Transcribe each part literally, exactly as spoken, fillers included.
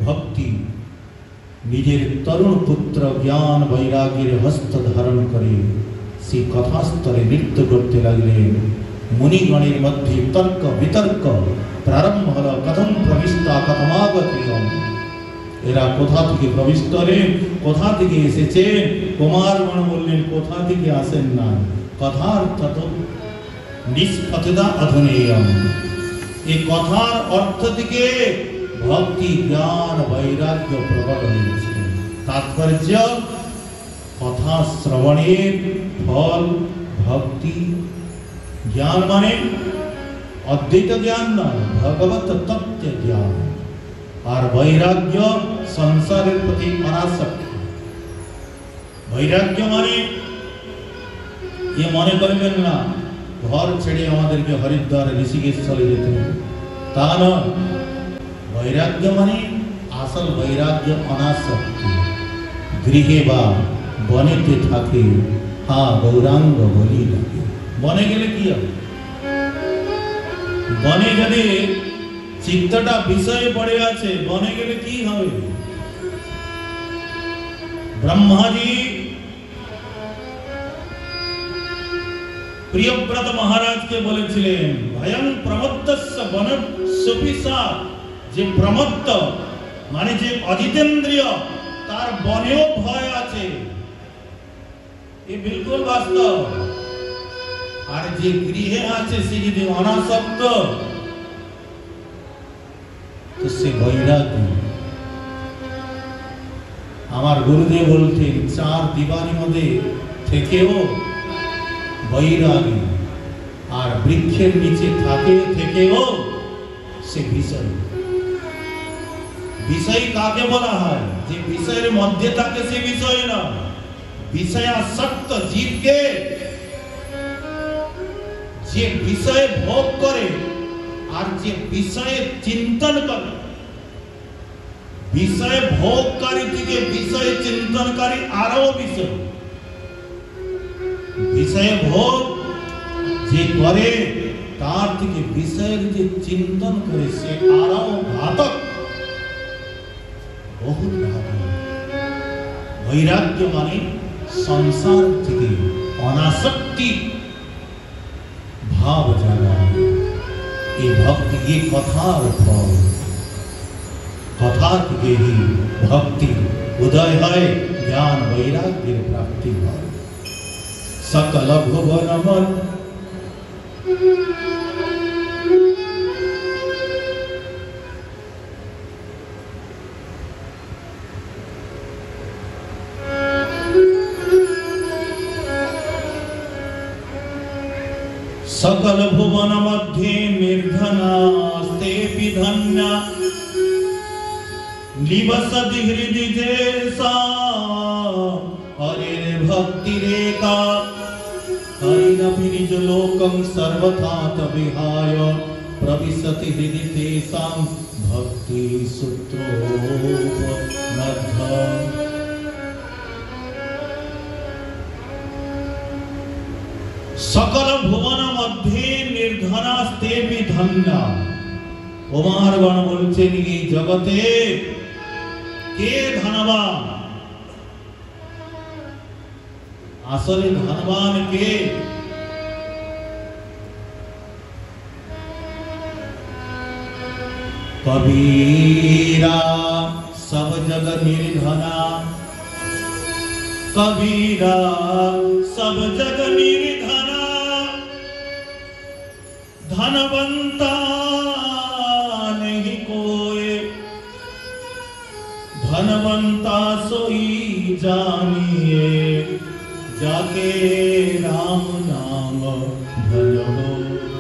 भक्ति निजेर तरुण पुत्र ज्ञान वैराग्येर हस्त धारण करे से कथा स्तरे नृत्य करते लगलेन। मुनिगणेर मध्य तर्क वितर्क प्रारम्भ हलो कथम प्रविष्टा कथमागतेयम। एरा कोथा थेके प्रविष्ट हलेन कोथा थेके एसेछेन। कुमारगण बोललेन कोथा थेके आसेन ना कथार्थ तो निष्पतदा अधुनेयम। ए कथार अर्थ थेके भक्ति ज्ञान वैराग्य प्रकट हয়েছে। तात्पर्य कथा श्रवणेर फल भक्ति ज्ञान माने अद्वैत ज्ञान नয় भगवत तत्व ज्ञान और वैराग्य संसारेर प्रति अनासक्ति। वैराग्य माने ये मने करबेन ना घर छेड़े आमादेरके हरिद्वार ऋषिकेश चले जेते হবে ता नয়। वैराग्य माने आसल वैराग्य अनासक्ति। गृहे बा बनेते थाके हाँ गौरांग बलि लागे। बने गेले कि हबे बने जदि चित्तटा विषय पड़े आछे बने गेले कि हबे। ब्रह्माजी प्रियव्रत महाराज के बोलेছিলেন भयं प्रमत्तस्य वनस्यपिसा। जे प्रमत्त माने जे अजितेंद्रिय तार बनेও भय आछे ये बिल्कुल वास्तव। और जे गृहे आछे से यदि अनासक्त तो से वैराग्य। आमार गुरुदेव बोलतेन चार दीवानी मध्य থেকেও वैरागी और वृक्षेर नीचे थाके থেকেও से विषय। विषय काके बोला है जे विषयेर मध्य थाके से विषय ना। विषयासक्त जीव के जे विषय भोग करे और जे विषय चिंतन करे विषय भोगकारी থেকে विषय चिंतनकारी आरो विषय। विषय भोग जे करे तार থেকে विषयेर जे चिंतन करे से आरो घातक बहुत घातक। वैराग्य माने संसार থেকে अनासक्ति भाव जागा। ये भक्ति ये कथार फल। कथा থেকে ही भक्ति उदय है ज्ञान वैराग्य प्राप्ति है। सकल भुवन मन सकल भुवन मध्ये निर्धनास्ते विधन्या निवसति हृदि जैसा हरिर भक्ति रेखा। हरिरपि निज लोकं सर्वथा विहाय प्रविशति हृदि तेषां भक्ति सूत्रोपनद्धम्। सकल भुवन मध्ये निर्धनास्ते विधन्या। कुमारगण बोलছেন এই জগতে কে ধনবান। আসলে ধনবান কে? कबीरा सब जग निर्धना। कबीरा सब जग निर्धना। धनवंता नहीं कोई। धनवंता सोई जानिए जाके राम नाम भजो।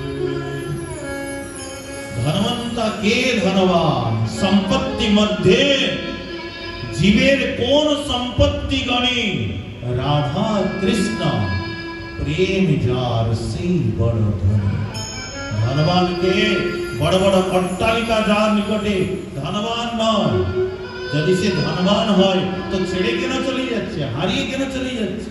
धनवंता के धनवान। संपत्ति मध्य जीवेर कोन संपत्ति गणी। राधा कृष्ण प्रेम जार से बड़ धन। धनवान के बड़ बड़ अट्टालिका जार निकटे धनवान नয়। यदि से धनवान হয় तो ছেড়ে কেন চলে যাচ্ছে হারিয়ে কেন চলে যাচ্ছে।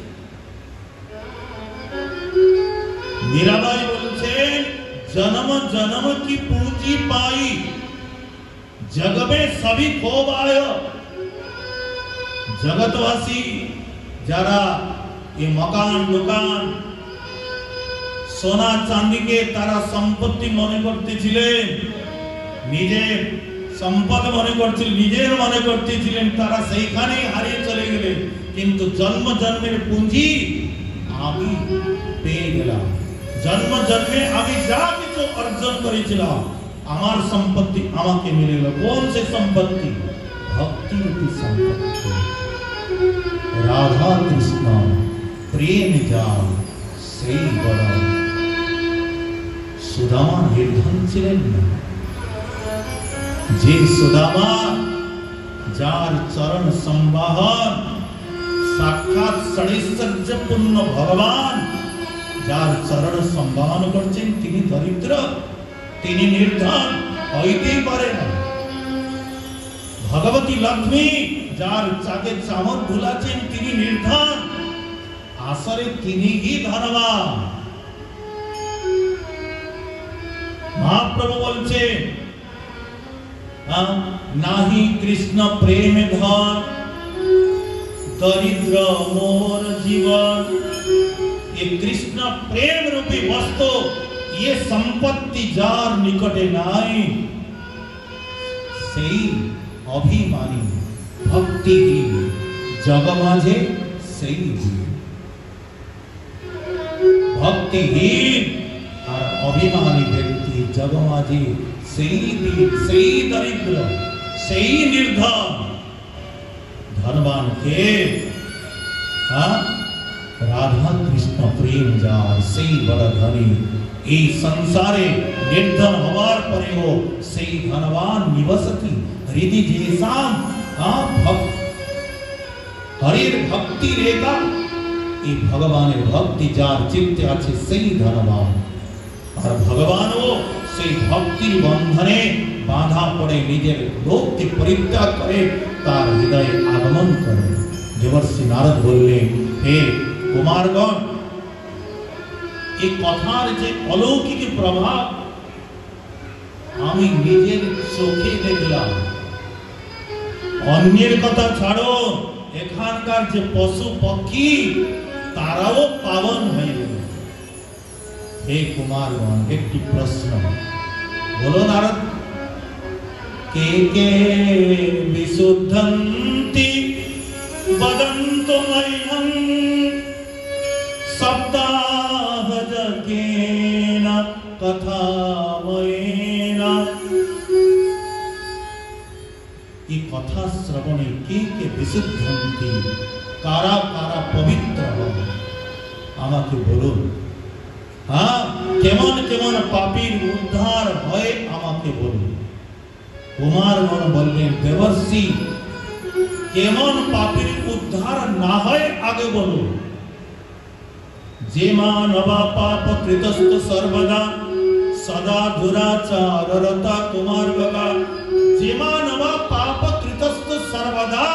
मीराबाई बोलছেন जन्म जन्म की पूंजी पाई जग में सभी खोब आयो जगतवासी যারা এই মকান দোকান সোনা চাঁদিকে তারা সম্পত্তি মনে করতেছিলেন, নিজের সম্পদ মনে করছিলেন, নিজের মনে করতেছিলেন, তারা সেইখানেই হারিয়ে চলে গেলেন। কিন্তু জন্ম জন্মের পুঁজি আমি পেয়ে গেলাম। জন্ম জন্মে আমি যা কিছু অর্জন করেছিলাম আমার সম্পত্তি আমাকে মিলে গেল। কোন সে সম্পত্তি? ভক্তি রূপী সম্পত্তি। রাধা কৃষ্ণ প্রেম জাল সেই বড়। সুদামা নির্ধন ছিলেন না, যে সুদামা যার চরণ সম্বাহন সাক্ষাৎ ষড়িসজ্জ পূর্ণ ভগবান যার চরণ সম্বাহন করছেন তিনি দরিদ্র, তিনি নির্ধন হইতেই পারে না। ভগবতী লক্ষ্মী যার চাকে চামর ভুলাছেন তিনি নির্ধন, আসলে তিনি হি ধনবান। মহাপ্রভু বলছেন নাহি কৃষ্ণ প্রেম ধন দরিদ্র মোর জীবন। ये कृष्ण प्रेम रूपी वस्तु ये संपत्ति जार निकटे नाई सही अभिमानी भक्ति ही जग माझे सही भक्ति ही और अभिमानी व्यक्ति जग माझे सही सही दरिद्र सही निर्धन धनवान के हाँ राधा कृष्ण प्रेम जार সেই বড় ধনী। এই সংসারে নির্ধন হওয়ার পরেও সেই ধনবান নিবসতি হৃদি যেসাম ভক্ত হরির ভক্তি রেখা এই ভগবানের ভক্তি যার চিত্তে আছে সেই ধনবান। আর ভগবানও সেই ভক্তির বন্ধনে বাঁধা পড়ে নিজের লোককে পরিত্যাগ করে তার হৃদয়ে আগমন করে। দেবর্ষি নারদ বললেন, হে কুমারগণ, এই কথার যে অলৌকিক প্রভাব আমি নিজের চোখে দেখলাম। অন্যের কথা ছাড়ো, এখানকার যে পশু পক্ষী তারাও পাবন হয়ে গেল। হে কুমারগণ, একটি প্রশ্ন বলো নারদ, কে কে বিশুদ্ধন্তি বদন্তু মহ্যং সপ্তাহজকেন কথাময়েন। এই কথা শ্রবণে কে কে বিশুদ্ধন্তি, কারা কারা পবিত্র হবে আমাকে বলুন। হ্যাঁ, কেমন কেমন পাপীর উদ্ধার হয় আমাকে বলুন। কুমারগণ বললেন, দেবর্ষি কেমন পাপীর উদ্ধার না হয় আগে বলুন। যে মানবা পাপ কৃতস্থ সর্বদা সদা দুরাচাররতা কুমার বাবা। যে মানবা পাপ কৃতস্থ সর্বদা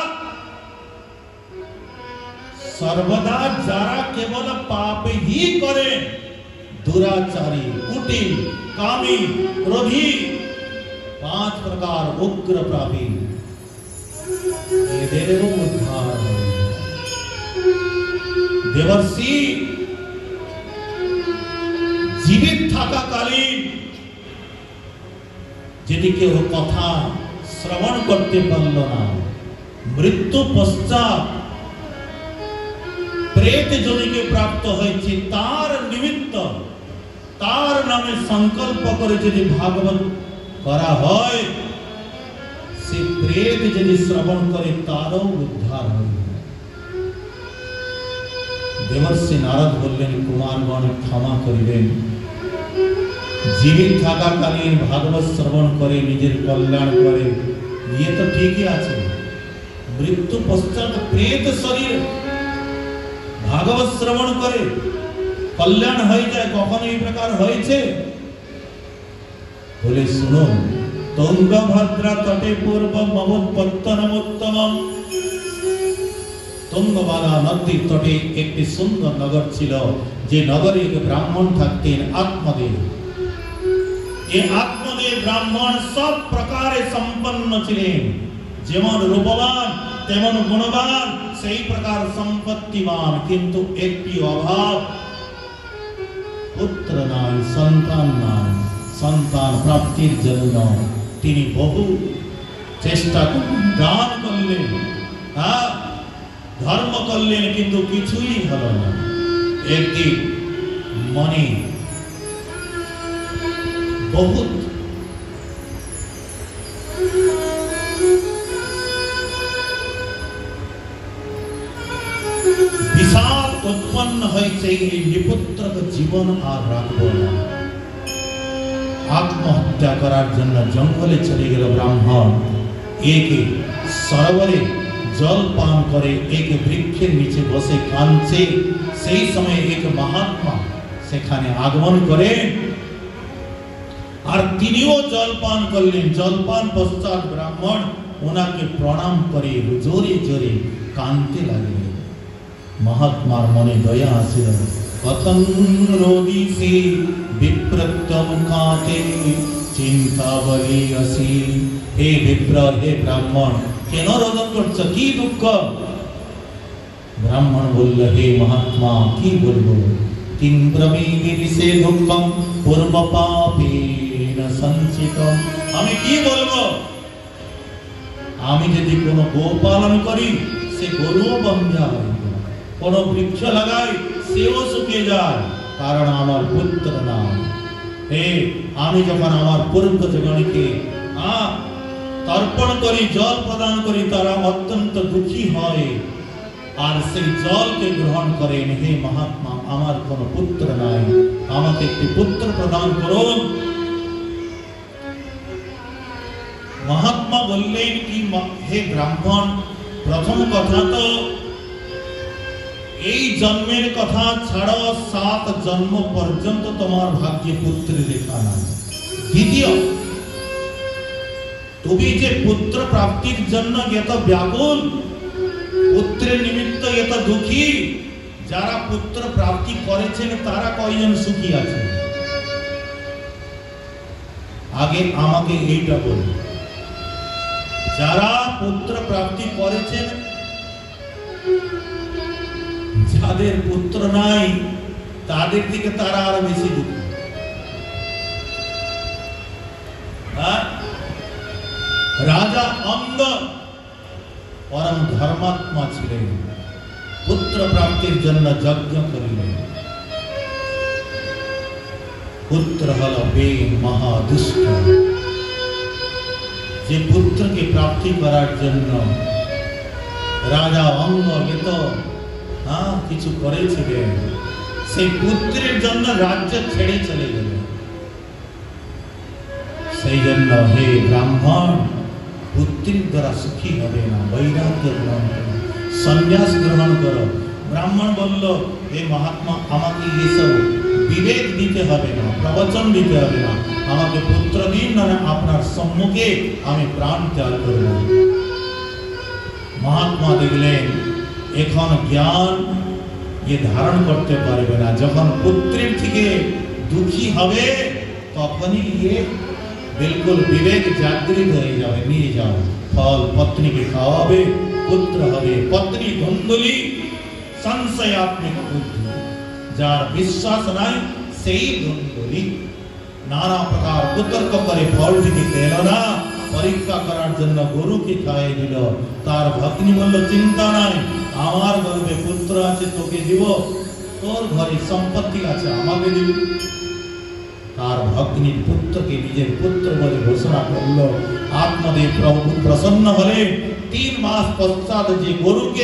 সর্বদা যারা কেবল পাপ হি করে, দুরাচারী, কুটিল, কাमी, क्रोधी, पांच प्रकार उग्र पापी, এদেরও উদ্ধার হবে। দেবর্ষি জীবিত থাকাকালীন যদি কেউ কথা শ্রবণ করতে পারল না, মৃত্যু পশ্চাৎ প্রেত যোনিকে প্রাপ্ত হয়েছে, তার নিমিত্ত তার নামে সংকল্প করে যদি ভাগবত করা হয়, সে প্রেত যদি শ্রবণ করে তারও উদ্ধার হবে। দেবর্ষি নারদ বললেন, কুমারগণ ক্ষমা করিবেন, জীবিত থাকাকালীন ভাগবত শ্রবণ করে নিজের কল্যাণ করে ইয়ে তো ঠিকই আছে, মৃত্যু পশ্চাৎ প্রেত শরীর ভাগবত শ্রবণ করে কল্যাণ হয়ে যায়, কখনো এই প্রকার হয়েছে? বলে শুনুন, তুঙ্গভদ্রা তটে পূর্ব মমোৎপত্তনমোত্তম। তুঙ্গবালা নদীর তটে একটি সুন্দর নগর ছিল, যে নগরে এক ব্রাহ্মণ থাকতেন আত্মদেব। এই আত্মদেব ব্রাহ্মণ সব প্রকারে সম্পন্ন ছিলেন, যেমন রূপবান তেমন গুণবান, সেই প্রকার সম্পত্তিমান, কিন্তু একটি অভাব, পুত্র নাই, সন্তান নাই। সন্তান প্রাপ্তির জন্য তিনি বহু চেষ্টা করলেন, দান করলেন, হ্যাঁ ধর্ম করলেন, কিন্তু কিছুই হলো না। একদিন মনে বহুত विशाल उत्पन्न निपुत्र जीवन और राखबो ना। आत्महत्या करार जन्य जंगले चले गेल ब्राह्मण। एक सरोवरे जल पान करे, एक वृक्षेर नीचे बसे कांदछे। सेई समय एक महात्मा सेखाने आगमन करें और तिनिओ जल पान करलेन। जल पान पश्चात ब्राह्मण ओनाके प्रणाम करे जोरे जोरे कांदते लागलेन। महात्मार मने दया आसिल। कथं रोदिषि विप्रत्तम काते चिंता बली असि। हे विप्र, हे ब्राह्मण, केन रोदन करछो, कि दुःख? ब्राह्मण बोलल, हे महात्मा कि बोलबो, तीव्रमे विरिसे दुःखम पूर्व पापेन संचितम। आमी कि बोलबो? आमी यदि कोनो गोपालन करी से गरुओ बंध्या हय, कोनो वृक्ष लगाई सेও শুকে যায়, কারণ আমার পুত্র নাই। হে আমি যখন আমার পূর্বজগণকে আ তর্পণ করি, জল প্রদান করি, তারা অত্যন্ত দুঃখী হয় আর সেই জলকে গ্রহণ করেন। হে মহাত্মা, আমার কোনো পুত্র নাই, আমাকে একটি পুত্র প্রদান করুন। महात्मा बोलें कि हे ब्राह्मण, प्रथम कथा तो এই জন্মের কথা ছাড়াও সাত জন্ম পর্যন্ত তোমার ভাগ্যে পুত্র লেখা নাই। দ্বিতীয়, তুমি যে পুত্র প্রাপ্তির জন্য এত ব্যাকুল, পুত্রের নিমিত্ত এত দুঃখী, যারা পুত্র প্রাপ্তি করেছেন তারা কয়জন সুখী আছেন? আগে আমাকে এইটা বলুন। যারা পুত্র প্রাপ্তি করেছেন, যাদের পুত্র নাই তাদের দিকে তারা আরো বেশি দুঃখী। রাজা অঙ্গ পরম ধর্মাত্মা ছিলেন, পুত্র প্রাপ্তির জন্য যজ্ঞ করিলেন। পুত্র হল বেন মহাদুষ্ট, যে পুত্রকে প্রাপ্তি করার জন্য রাজা অঙ্গ এত হ্যাঁ কিছু করেছিলেন, সেই পুত্রের জন্য রাজ্য ছেড়ে চলে গেলেন। সেই জন্য হে ব্রাহ্মণ, পুত্রের দ্বারা সুখী হবে না, বৈরাগ্য গ্রহণ করো, সন্ন্যাস গ্রহণ করো। ব্রাহ্মণ বলল, হে মহাত্মা, আমাকে এসব বিবেক দিতে হবে না, প্রবচন দিতে হবে না, আমাকে পুত্র দিন, না আপনার সম্মুখে আমি প্রাণ ত্যাগ করব। মহাত্মা দেখলেন এখন জ্ঞান এ ধারণ করতে পারবে না, যখন পুত্রের থেকে দুঃখী হবে তখনই গিয়ে बिल्कुल विवेक जागृत হয়ে যাবে। নিয়ে যাও ফল, পত্নীকে খাওয়াবে, পুত্র হবে। পত্নী ধুন্দুলি সংশয়াত্মক বুদ্ধি, যার বিশ্বাস নাই সেই ধুন্দুলি। নানা প্রকার কুতর্ক করে ফলটিকে পেল না, পরীক্ষা করার জন্য গরুকে খাইয়ে দিল। তার ভগ্নী বলল, চিন্তা নাই, আমার গর্ভে পুত্র আছে, তোকে দিব, তোর ঘরে সম্পত্তি আছে, আমাকে দিবি। তার ভগ্নী পুত্রকে নিজের পুত্র বলে ঘোষণা করল। আত্মদেব প্রভু প্রসন্ন হলে তিন মাস পশ্চাৎ যে গরুকে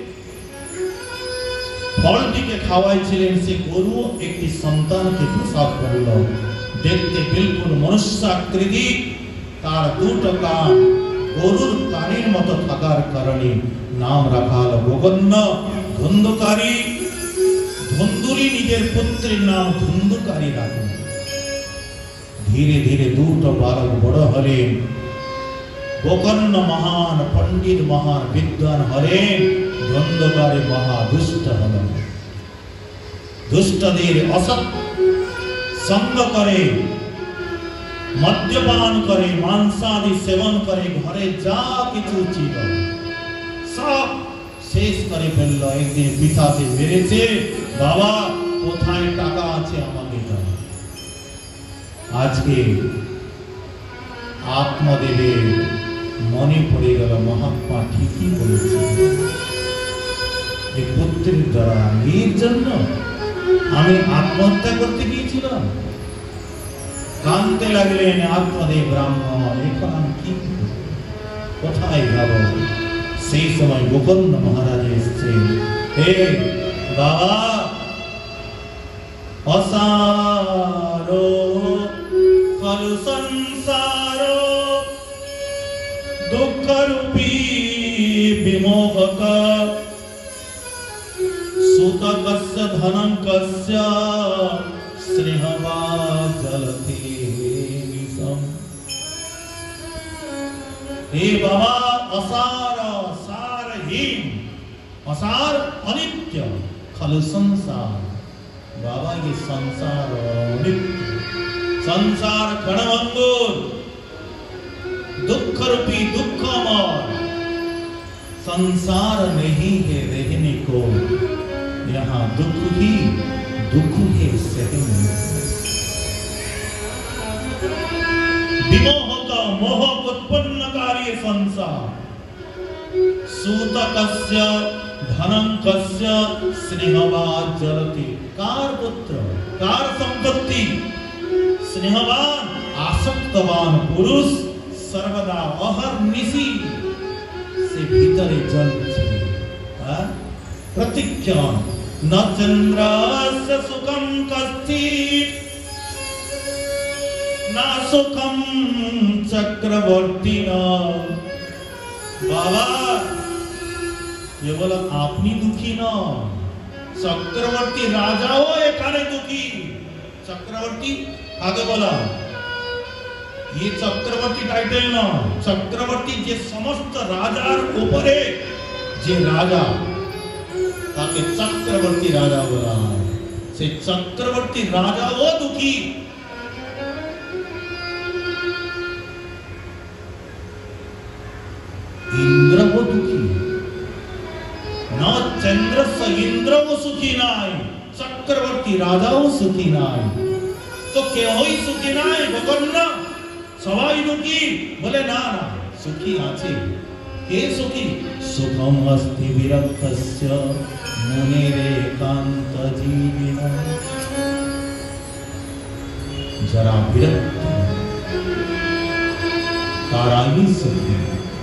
ফলটিকে খাওয়াইছিলেন, সে গরু একটি সন্তানকে প্রসব করল। দেখতে বিলকুল মনুষ্যাকৃতি, তার দুটো কান গরুর কানের মতো থাকার কারণে নাম রাখা হল গোগন্য ধুন্ধুকারী। ধুন্ধুলি নিজের পুত্রের নাম ধুন্ধুকারী রাখেন। ধীরে ধীরে দুটো বালক বড় হলেন। গোকর্ণ মহান পণ্ডিত, মহান বিদ্বান হলেন, ধুন্ধুকারী মহা দুষ্ট হলেন। দুষ্টদের অসৎ সঙ্গ করে मद्यपान करे, मांसादि सेवन करे, घरे जा किछु छिल सब शेष करे फेललो। एकदिन पिताके मेरेছে, बाबा কোথায় টাকা আছে আমাকে দাও। আজকে আত্মদেবের মনে পড়ে গেল মহাত্মা ঠিকই বলেছেন, এই পুত্রের দ্বারা এর জন্য আমি আত্মহত্যা করতে গিয়েছিলাম। কাঁদতে লাগলেন আত্মদেব ব্রাহ্মণ, এখন আমি কি কোথায় যাব? সেই সময় গোকর্ণ মহারাজ এসেছেন, হে বাবা অসারো কলু সংসারো দুঃখরূপী বিমোহক সুতকস্য ধনং কস্য স্নেহবা জলতে বিষম। हे बाबा असार सारहीन, असार अनित्य खलु संसार। बाबा ये संसार अनित्य, संसार क्षणभंगुर, दुख रूपी दुखमय। संसार नहीं है रहने को, यहाँ दुख ही दुख है सहने। विमोह का मोह उत्पन्नकारी संसार, सूतकस्य धनं कस्य स्नेहवा जलति। कार पुत्र, कार संपत्ति, स्नेहवान आसक्तवान पुरुष सर्वदा अहर्निशि से भीतरे जलते। प्रतिज्ञा न चंद्रस्य सुखं कश्चित् ना सुखम चक्रवर्ती न। बाबा केवल আপনি দুঃখী নন, চক্রবর্তী রাজাও এখানে দুঃখী। চক্রবর্তী আগে বলা, ये চক্রবর্তী টাইটেল নয়, চক্রবর্তী যে সমস্ত রাজার উপরে যে রাজা তাকে চক্রবর্তী রাজা বলা হয়। সেই চক্রবর্তী রাজাও দুঃখী। इंद्रও दुखी, न चंद्रस्य इंद्रও सुखी নাই, চক্রবর্তী রাজাও সুখী নাই। তো কেউই সুখী নাই গোকর্ণ, সবাই দুঃখী? বলে না না, সুখী আছে। কে সুখী? সুখম অস্তি বিরক্তস্য মুনির একান্ত জীবিনা। যারা বিরক্ত তারাই সুখী,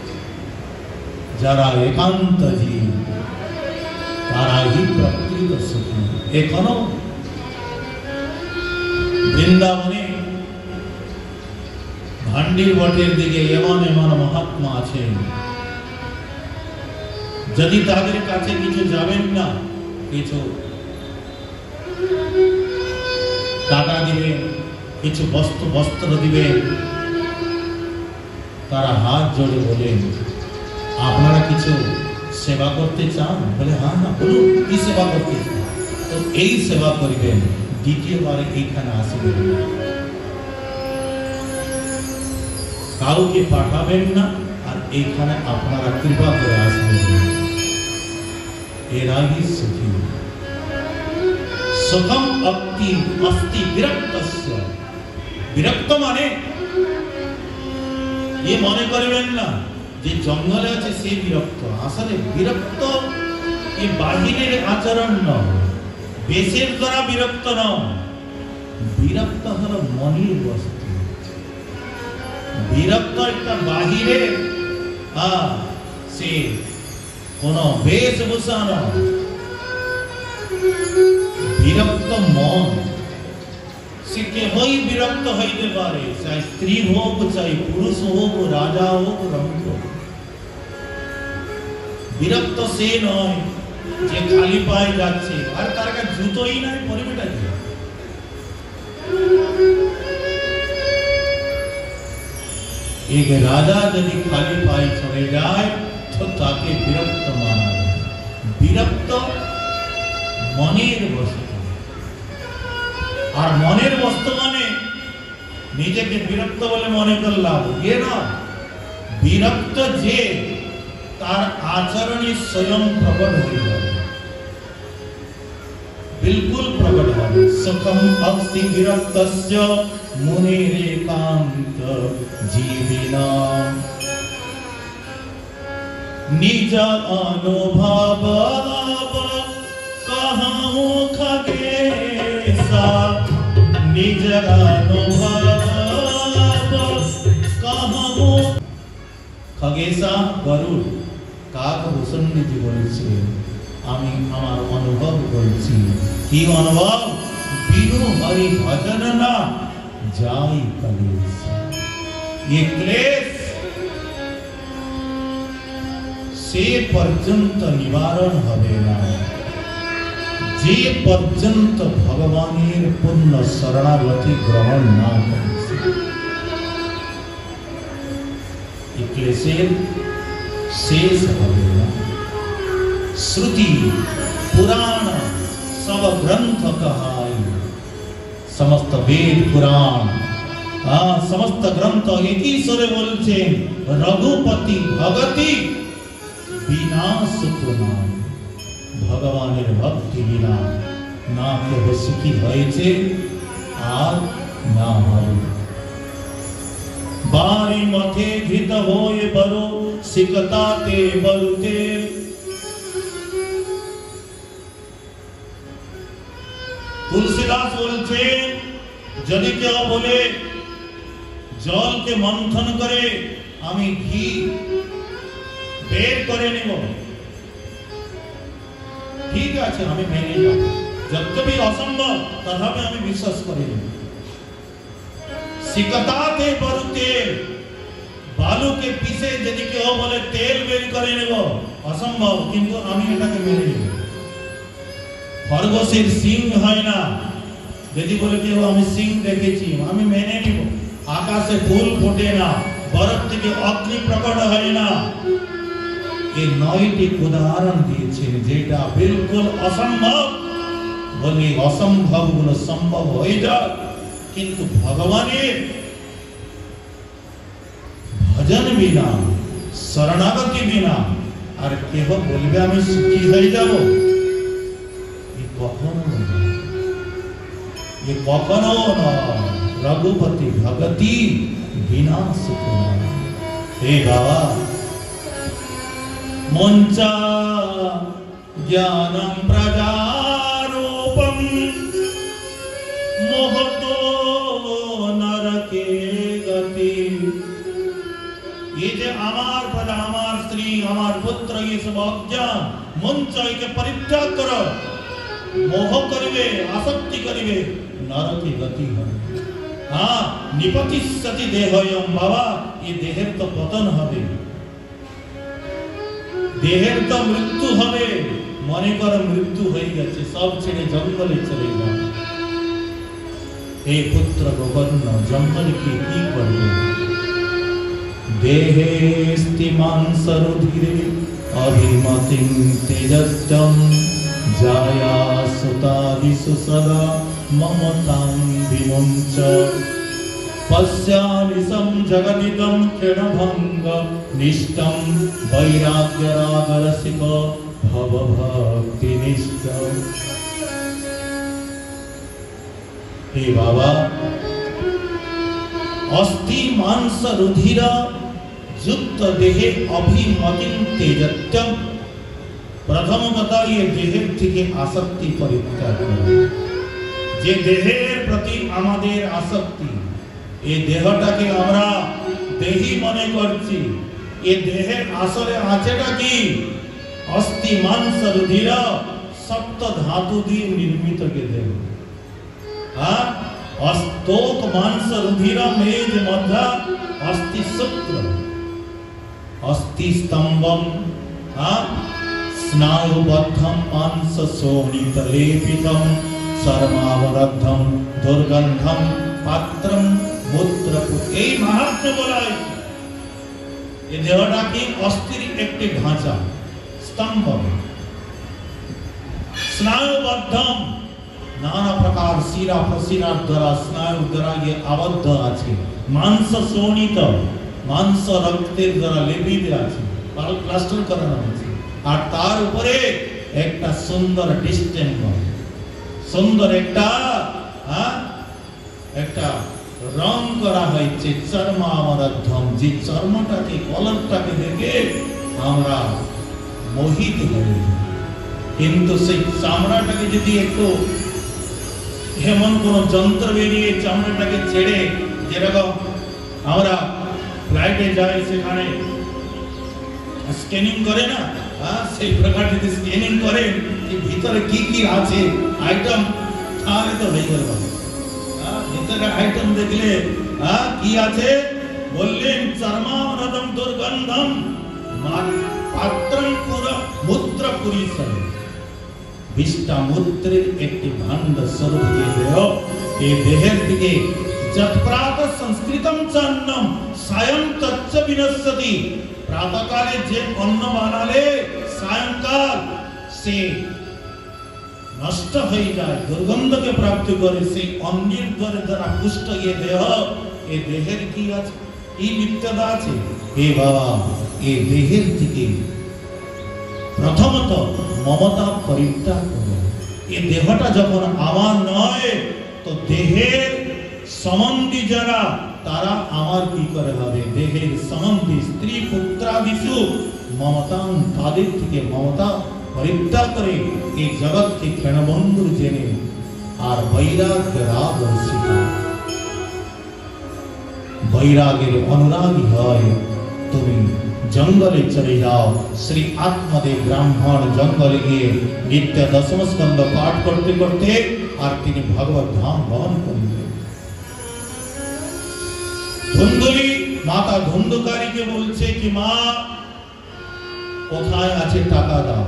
যারা একান্ত জীব তারাই প্রকৃত সুখী। এখনো বৃন্দাবনে ভান্ডির বটের দিকে এমন এমন মহাত্মা আছেন, যদি তাদের কাছে কিছু যাবেন না, কিছু টাকা দিবেন, কিছু বস্ত্র বস্ত্র দিবেন, তারা হাত জোড়ে বলেন আপনারা কিছু সেবা করতে চান? বলে হ্যাঁ হ্যাঁ বলুন, কি সেবা করতে চান? তো এই সেবা করিবেন, দ্বিতীয়বার এইখানে আসবেন না, কাউকে পাঠাবেন না, আর এইখানে আপনারা কৃপা করে আসবেন। এরাই সুখী। সুখম অস্তি অস্তি বিরক্তস্য। বিরক্ত মানে এ মনে করবেন না যে জঙ্গলে আছে সে বিরক্ত। আসলে বিরক্ত এ বাহিরের আচরণ নয়, বেশের দ্বারা বিরক্ত নয়। বিরক্ত হলো মনের বস্তু। বিরক্ত একটা বাহিরে সে কোন বেশভূষা নয়, বিরক্ত মন। সে কেহই বিরক্ত হইতে পারে, চাই স্ত্রী হোক, চাই পুরুষ হোক, রাজা হোক, রঙ্গ হোক। বিরক্ত সে নয় যে খালি পায়ে যাচ্ছে আর তার কাছে জুতোই নাই, পরিবেটা কি? एक राजा यदि खाली पाए चले जाए तो ताके विरक्त माना जाए। विरक्त मनेर वस्तु, और मनेर वस्तु माने নিজেকে বিরক্ত বলে মনে করলাম, এ না, বিরক্ত যে তার আচরণে স্বয়ং প্রকট হয়ে যাবে, बिल्कुल प्रकट হবে। सुखम अस्ति विरक्तस्य मुनिरेकांत जीविनां निज अनुभव कहूँ खगेशा, निज अनुभव कहूँ खगेशा गरुड़ काकभूषण जी বলেছিলেন, আমি আমার অনুভব করছি। কি অনুভব? বিনু হরি ভজন না যাই কলেশ, ये क्लेश সে পর্যন্ত নিবারণ হবে না যে পর্যন্ত ভগবানের পূর্ণ শরণাগতি গ্রহণ না করছে। ये क्लेशेर शेष হবে না। श्रुति पुराण सब ग्रंथ कहाई, समस्त वेद पुराण हाँ समस्त ग्रंथ एक ही स्वरे बोलছে रघुपति भगति बिना सुख नाम, भगवानेर भक्ति बिना ना केह सुखी হয়েছে আর না হবে। बारी मथे घृत होए बरो सिकताते बरुते, तुलसीदास बोलছে যদি কেউ বলে জলকে মন্থন করে আমি ঘি বের করে নেব, ঠিক আছে আমি মেনে যাব, যদ্যপি অসম্ভব তথাপি আমি বিশ্বাস করি। সিকতাতে বরুতে বালুকে পিষে যদি কেউ বলে তেল বের করে নেব অসম্ভব, কিন্তু আমি এটাকে মেনে নেব। খরগোশের সিং হয় না, যদি বলে কেউ আমি সিং দেখেছি আমি মেনে নিব। আকাশে ফুল ফোটে না, বরফ থেকে অগ্নি প্রকট হয় না। এই নয়টি উদাহরণ দিয়েছেন যেটা বিলকুল অসম্ভব, বলে অসম্ভব গুলো সম্ভব হয়ে যায়। কিন্তু ভগবানের ভজন বিনা শরণাগতি বিনা আর কেহ বলবে আমি সুখী হয়ে যাব, ये कखनो न रघुपति भगति बिना सुख न। हे बाबा मंचा ज्ञानम प्रजारूपम मोहतो नरके गति, ये जे आमार प्रजा आमार स्त्री आमार पुत्र ये सब अज्ञान मंचा के परित्याग करो, मोह करिवे आसक्ति करिवे नरके गति হবে। हाँ निपतिष्यति देहयम बाबा, ये देहेर तो पतन হবে, देहेर तो मृत्यु হবে। মনে করো মৃত্যু হয়ে গেছে, সব ছেড়ে জঙ্গলে চলে যাও। এই পুত্র গোবর্ণ জঙ্গলে কি কি করবে? দেহে স্তিমান সরুধিরে অভিমতিং তেজত্যম जाया सुतादिषु सदा ममतां विमुञ्च, पश्यामि सं जगदिदं क्षणभङ्ग निष्ठं वैराग्यरागरसिक भवभक्तिनिष्ठ। हे बाबा अस्थि मांस रुधिर युक्त देहे अभिमतिं तेजत्यम, प्रथम কথা ये देहेर থেকে আসক্তি পরিত্যাগ করো। যে দেহের প্রতি আমাদের আসক্তি, এই দেহটাকে আমরা দেহি মনে করছি, এই দেহের আসলে আছেটা কি? অস্থি মাংস রুধির সপ্ত ধাতু দিয়ে নির্মিত কে দেহ। হ্যাঁ অস্তোক মাংস রুধির মেজ মধ্য অস্থি সূত্র অস্থি স্তম্ভম, হ্যাঁ स्नायुबद्धं मांस शोणितलेपितं शर्मावरद्धं दुर्गन्धं पात्रं मूत्रपुट। এই মাহাত্ম্য বলা হয়েছে এই দেহটা কি অস্থির একটি ঢাঁচা স্তম্ভ। স্নায়ুবদ্ধম नाना प्रकार शिरा प्रशिरा द्वारा स्नायु द्वारा ये आबद्ध आछे मांस शोणित मांस रक्तेर द्वारा लेपित आछे प्लास्टर करानो आछे और तार उपरे एकटा सुंदर डिस्टेम्पर सुंदर एकटा एकटा रंग करा हয়েছে चर्म आमरद्धम जे चर्मटाके कलरटाके देखे আমরা মোহিত হই কিন্তু সেই চামড়াটাকে যদি একটু এমন কোন যন্ত্র বেরিয়ে চামড়াটাকে ছেড়ে যেরকম আমরা ফ্লাইটে যাই সেখানে স্ক্যানিং করে না হ্যাঁ সেই প্রকার যদি স্ক্যানিং করে যে ভিতরে কি কি আছে আইটেম তাহলে তো হয়ে গেল হ্যাঁ ভিতরে আইটেম দেখলে হ্যাঁ কি আছে বললেন চর্মামরদম দুর্গন্ধম পাত্রং পুরা মূত্র পরিসর বিষ্টা মূত্রের একটি ভাণ্ড স্বরূপ দিয়ে দেহ এই দেহের দিকে যৎপ্রাত সংস্কৃতম চান্নম সায়ং তচ্চ বিনশ্যতি প্রাতকালে যে অন্ন বানালে সায়ংকাল সে নষ্ট হয়ে যায় দুর্গন্ধকে প্রাপ্তি করে সেই অন্নের দ্বারা দ্বারা পুষ্ট এই দেহ এই দেহের কি আছে এই বিদ্যা আছে হে বাবা এই দেহের দিকে প্রথমত মমতা পরিত্যাগ করো এই দেহটা যখন আমার নয় তো দেহের সম্বন্ধী যারা তারা আমার কি করে হবে দেহের সম্বন্ধী স্ত্রী পুত্রাদিষু মমতা তাদের থেকে মমতা পরিত্যাগ করে এই জগৎকে ক্ষণবন্ধু জেনে আর বৈরাগ্য রাগ বর্ষিত বৈরাগের অনুরাগী হয় তুমি जंगले चले जाओ श्री आत्मदेव ब्राह्मण जंगले गए नित्य दशम स्कंद पाठ करते करते और তিনি भगवत धाम भवन करेंगे धुंधुली माता धुंधुकारी के बोलছে कि মা কোথায় আছে টাকা দাও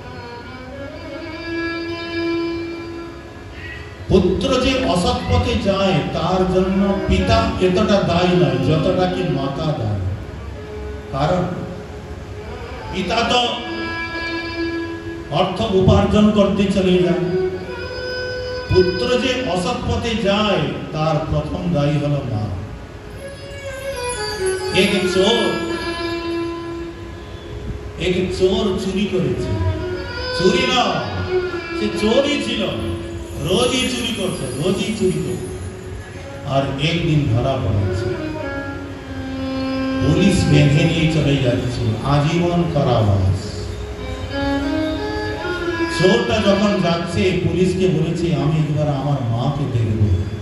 পুত্র যে অসৎ পথে যায় তার জন্য পিতা এতটা দায়ী নয় যতটা কি মাতা দায়ী कारण पिता तो अर्थ उपार्जन करते चले जाए पुत्र जे असৎ पथे जाए तार प्रथम दायी हलो मा एक चोर एक चोर चुरी करेছে चुरी ना से चोरी छिलो रोजी चुरी करते रोजी चुरी करते और एक दिन धरा पड़ेছে पुलिस बेंधे निये चले जाच्छे आजीवन कारावास चोरटा যখন যাচ্ছে পুলিশকে বলেছে আমি একবার আমার মাকে দেখব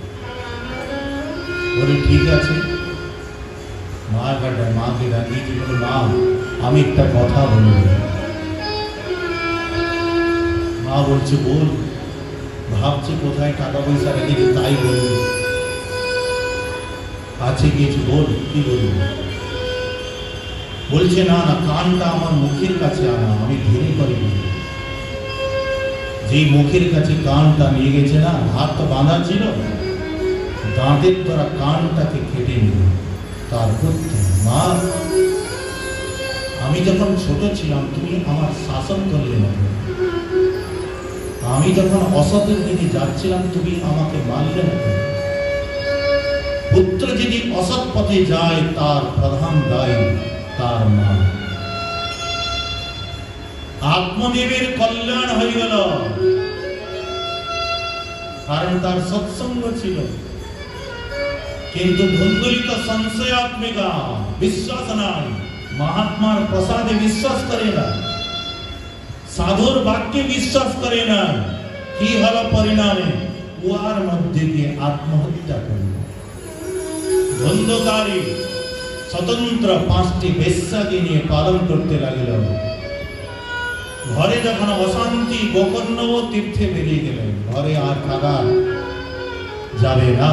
বলে ঠিক আছে মা গাড়া মাকে ডাকিয়ে কি বলে মা আমি একটা কথা বলবো মা বলছে বল ভাবছে কোথায় টাকা পয়সা রেখেছে তাই বলবো কাছে গিয়ে বল কি বলবো বলছে না না কানটা আমার মুখের কাছে আনা আমি ধীরে করে যেই মুখের কাছে কানটা নিয়ে গেছে না হাত তো বাঁধা ছিল দাঁতের দ্বারা কানটাকে কেটে নিল তারপর মা আমি যখন ছোট ছিলাম তুমি আমার শাসন করলে না আমি যখন অসতের দিকে যাচ্ছিলাম তুমি আমাকে মানলে না পুত্র যদি অসৎ পথে যায় তার প্রধান দায়ী তার মা आत्मदेवेर कल्याण हो गल कारण तार सत्संग छिलो किन्तु धुंधुली तो संशयात्मिका विश्वास नाई महात्मार प्रसादे विश्वास करे ना साधुर वाक्य विश्वास करे ना कि हलो परिणामे उहार मध्य दिए आत्महत्या करल धुंधकारी स्वतंत्र पांचटी बेश्या के निये पालन करते लागलो घरे जखन अशांति गोकर्ण तीर्थे बेरिये गेलेन घरे आर थाका जाबे ना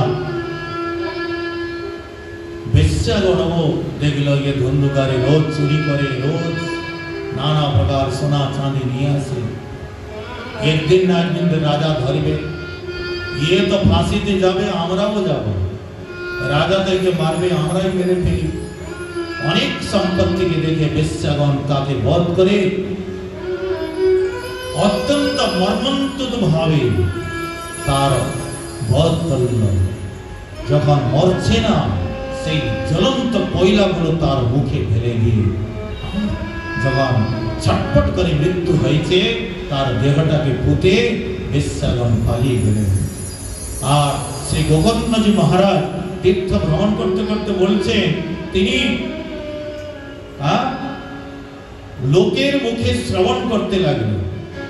बेश्यागणो देखलो ये धुंधुकारी रोज चुरी करे रोज नाना प्रकार सोना चांदी निये आसे एक दिन ना एक दिन राजा धरबे ये तो फांसीते जाबे आमराओ जाबो राजा ताके मारबे आमराई मेरे फेली अनेक सम्पत्ति के देखे बेश्यागण ताके बध करे अत्यंत मर्मन्तुद भावे তার বধ করল। যখন মরছে না, সেই জ্বলন্ত কয়লাগুলো তার মুখে ফেলে দিয়ে যখন ছটফট করে মৃত্যু হয়েছে, তার দেহটাকে পুঁতে বেশ্যাগণ পালিয়ে গেলেন। আর শ্রী গোকর্ণজি মহারাজ তীর্থ ভ্রমণ করতে করতে বলছেন, তিনি লোকের মুখে শ্রবণ করতে লাগলেন।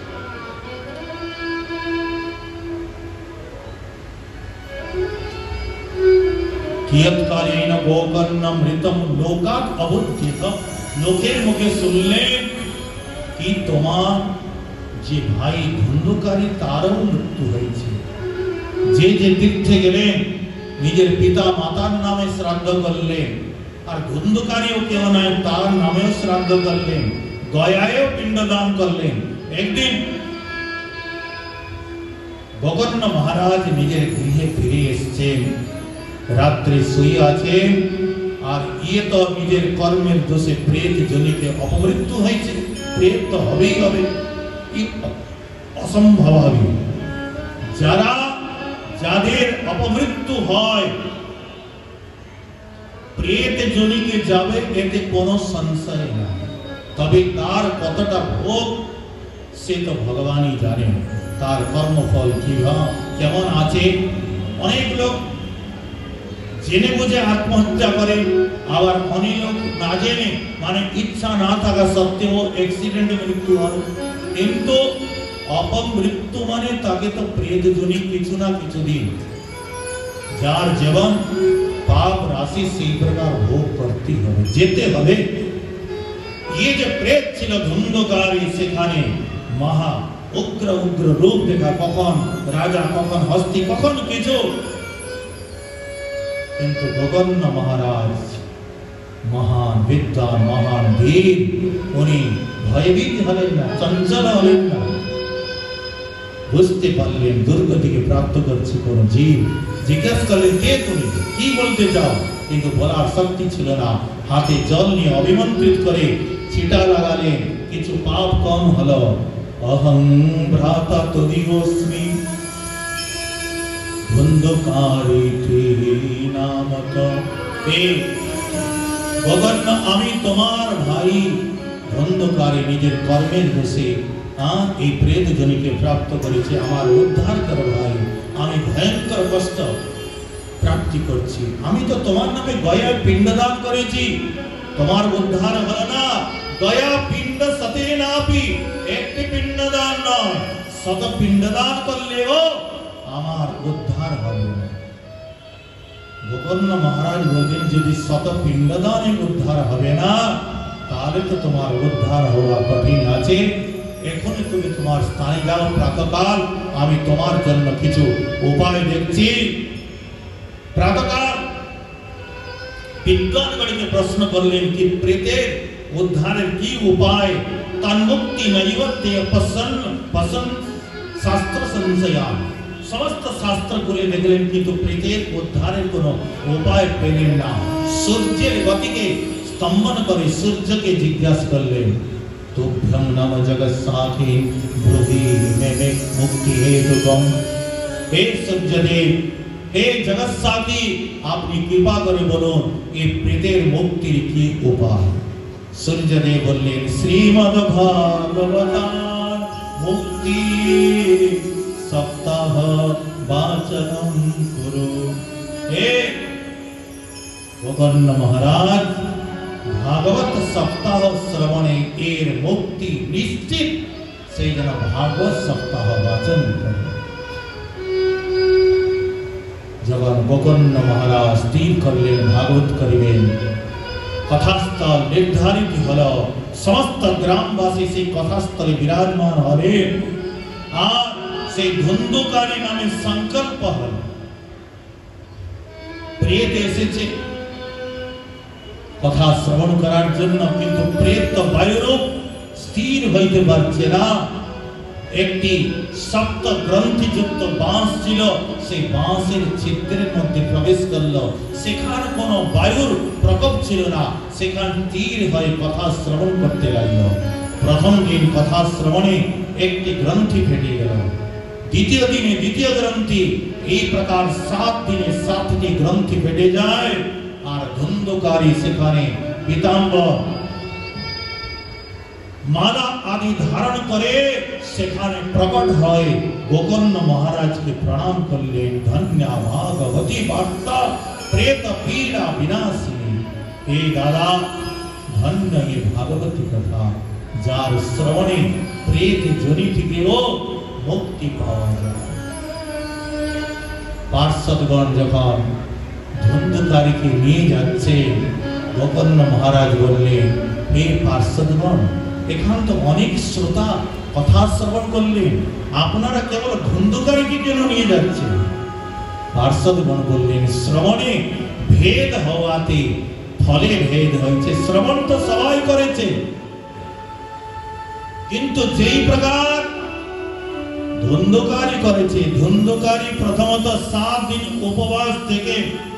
কিয়ৎকালেন গোকর্ণমৃতম লোকাৎ অবুদ্ধিত। লোকের মুখে শুনলেন কি তোমার যে ভাই ধুন্ধুকারী তারও মৃত্যু হয়েছে। যে যে তীর্থে গেলেন নিজের পিতা মাতার নামে শ্রাদ্ধ করলেন, আর ধুন্ধুকারীও কেউ নয়, তার নামেও শ্রাদ্ধ করলেন, গয়ায়ও পিণ্ডদান করলেন। একদিন গোকর্ণ মহারাজ নিজের গৃহে ফিরে এসছেন, রাত্রে শুয়ে আছেন, আর ইয়ে তো নিজের কর্মের দোষে প্রেত জনিতে অপমৃত্যু হয়েছে। প্রেত তো হবেই হবে, অসম্ভব হবে। যারা যাদের অপমৃত্যু হয় প্রেত জনিতে যাবে, এতে কোনো সংশয় নাই। তবে তার কতটা ভোগ সে তো ভগবানই জানেন, তার কর্মফল কি কেমন আছে। অনেক লোক জেনে বুঝে আত্মহত্যা করে, আবার অনেক লোক না জেনে, মানে ইচ্ছা না থাকা সত্ত্বেও অ্যাক্সিডেন্টে মৃত্যু হয়। কিন্তু অপমৃত্যু মানে তাকে তো প্রেত জনি কিছু না কিছু দিন, যার জীবন পাপ রাশি সেই প্রকার ভোগ করতে হবে, যেতে হবে। ये যে প্রেত ছিল ধুন্ধুকারী, সেখানে মহা উগ্র উগ্র রূপ দেখা, কখন রাজা, কখন হস্তি, কখন কিছু। কিন্তু গোকর্ণ মহারাজ মহান বিদ্বান, মহান বীর, উনি ভয়ভীত হলেন না, চঞ্চল হলেন না। বুঝতে পারলেন দুর্গতিকে প্রাপ্ত করছে কোন জীব। জিজ্ঞাসা করলেন, কে তুমি, কি বলতে চাও? কিন্তু বলার শক্তি ছিল না। হাতে জল নিয়ে অভিমন্ত্রিত করে ছিটা লাগালেন, কিছু পাপ কম হলো। অহং ভ্রাতা তদিগোস্মি ধুন্ধুকারী নামক। হে গোকর্ণ, আমি তোমার ভাই ধুন্ধুকারী নিজের কর্মের দোষে এই প্রেত জনিকে প্রাপ্ত করেছে। আমার উদ্ধার করো ভাই, আমি ভয়ঙ্কর কষ্ট প্রাপ্তি করছি। আমি তো তোমার নামে গয়া পিণ্ডদান করেছি, তোমার উদ্ধার হলো না। গয়া পিণ্ড সতে নাপি, একটি পিণ্ডদান নয়, শত পিণ্ডদান করলেও আমার উদ্ধার হবে না। গোকর্ণ মহারাজ বললেন, যদি শত পিণ্ডদানে উদ্ধার হবে না, তাহলে তো তোমার উদ্ধার হওয়া কঠিন আছে। এখনই তুমি তোমার স্থানে যাও প্রাতকাল, আমি তোমার জন্য কিছু উপায় দেখছি। প্রাতকাল বিজ্ঞানগণকে প্রশ্ন করলেন কি প্রেতের উদ্ধারের কি উপায়? তন্মুক্তি নৈবত্যে পসন্ন পসন্ন শাস্ত্র সংশয়ান। সমস্ত শাস্ত্র খুলে দেখলেন, কিন্তু প্রেতের উদ্ধারের কোনো উপায় পেলেন না। সূর্যের গতিকে স্তম্ভন করে সূর্যকে জিজ্ঞাসা করলেন, তুভ্যং নম জগৎ সাখী ব্রুহি মে মে মুক্তি হেতুকম। হে সূর্যদেব, হে জগৎ সাখী, আপনি কৃপা করে বলুন এই প্রেতের মুক্তির কি উপায়? সূর্যদেব বললেন, শ্রীমদ্ ভাগবতার মুক্তি সপ্তাহ বাচনম কুরু। হে গোকর্ণ মহারাজ, ভাগবত সপ্তাহ শ্রবণে এর মুক্তি নিশ্চিত, সেই জন্য ভাগবত সপ্তাহ বাচন করে। যখন গোকর্ণ মহারাজ স্থির করলেন ভাগবত করিবেন, কথাস্থল নির্ধারিত হল। সমস্ত গ্রামবাসী সেই কথাস্থলে বিরাজমান হলেন, আর সেই ধুন্ধুকারী নামে সংকল্প হল। প্রেত এসেছে কথা শ্রবণ করার জন্য, কিন্তু প্রেত তো বায়ুরূপ, স্থির হইতে পারছে না। একটি সপ্ত গ্রন্থিযুক্ত বাঁশ ছিল, সেই বাঁশের ছিদ্রের মধ্যে প্রবেশ করল। সেখানে কোনো বায়ুর প্রকোপ ছিল না, সেখানে স্থির হয়ে কথা শ্রবণ করতে লাগলো। প্রথম দিন কথা শ্রবণে একটি গ্রন্থি ফেটে গেল, द्वितीय दिने द्वितीय ग्रंथि এই প্রকার সাত দিনে সাতটি গ্রন্থি ফেটে যায় আর ধুন্ধকারী সেখানে পীতাম্বর মালা আদি ধারণ করে সেখানে প্রকট হয় গোকর্ণ মহারাজকে প্রণাম করলেন ধন্য ভাগবতী বার্তা প্রেত পীড়া বিনাশিনী হে দাদা ধন্য এই ভাগবতী কথা যার শ্রবণে প্রেত জনি থেকেও মুক্তি পাওয়া যায়। পার্শ্বদগণ যখন ধুন্ধকারীকে নিয়ে যাচ্ছে গোকর্ণ মহারাজ বললেন হে পার্শ্বদগণ এখান তো অনেক শ্রোতা কথা শ্রবণ করলেন আপনারা কেবল ধুন্ধকারীকে কেন নিয়ে যাচ্ছেন? পার্শ্বদগণ বললেন শ্রবণে ভেদ হওয়াতে ফলে ভেদ হয়েছে। শ্রবণ তো সবাই করেছে কিন্তু যেই প্রকার ধুন্ধকারী করেছে ধুন্ধকারী প্রথমত সাত দিন উপবাস থেকে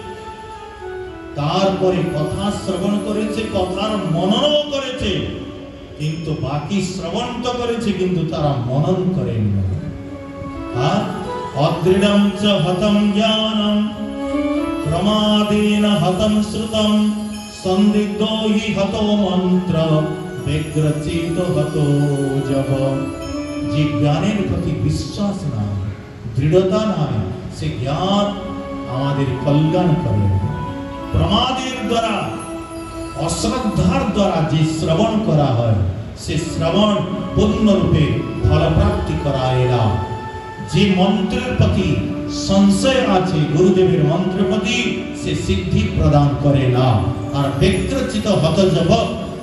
তারপরে কথা শ্রবণ করেছে কথার মননও করেছে কিন্তু বাকি শ্রবণ তো করেছে কিন্তু তারা মনন করেন না। হ্যাঁ অদৃঢ়ম চ হতম জ্ঞানম প্রমাদেন হতম শ্রুতম সন্দিগ্ধো হি হতো মন্ত্র ব্যগ্রচিত হতো জব। যে জ্ঞানের প্রতি বিশ্বাস নাই দৃঢ়তা নাই সে জ্ঞান আমাদের কল্যাণ করে। প্রমাদের দ্বারা অশ্রদ্ধার দ্বারা যে শ্রবণ করা হয় সে শ্রবণ পূর্ণরূপে ফলপ্রাপ্তি করায় না। যে মন্ত্রের প্রতি সংশয় আছে গুরুদেবের মন্ত্রের প্রতি সে সিদ্ধি প্রদান করে না। আর ব্যগ্রচিত হতজব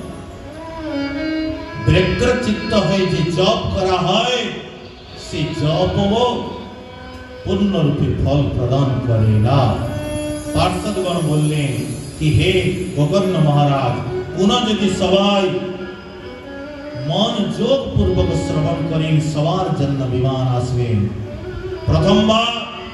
ব্যগ্রচিত্ত হয়ে যে জপ করা হয় সে জপও পূর্ণরূপে ফল প্রদান করে না। পার্শ্বদগণ বললেন কি হে গোকর্ণ মহারাজ পুনঃ যদি সবাই মন যোগ পূর্বক শ্রবণ করেন সবার জন্য বিমান আসবেন। প্রথমবার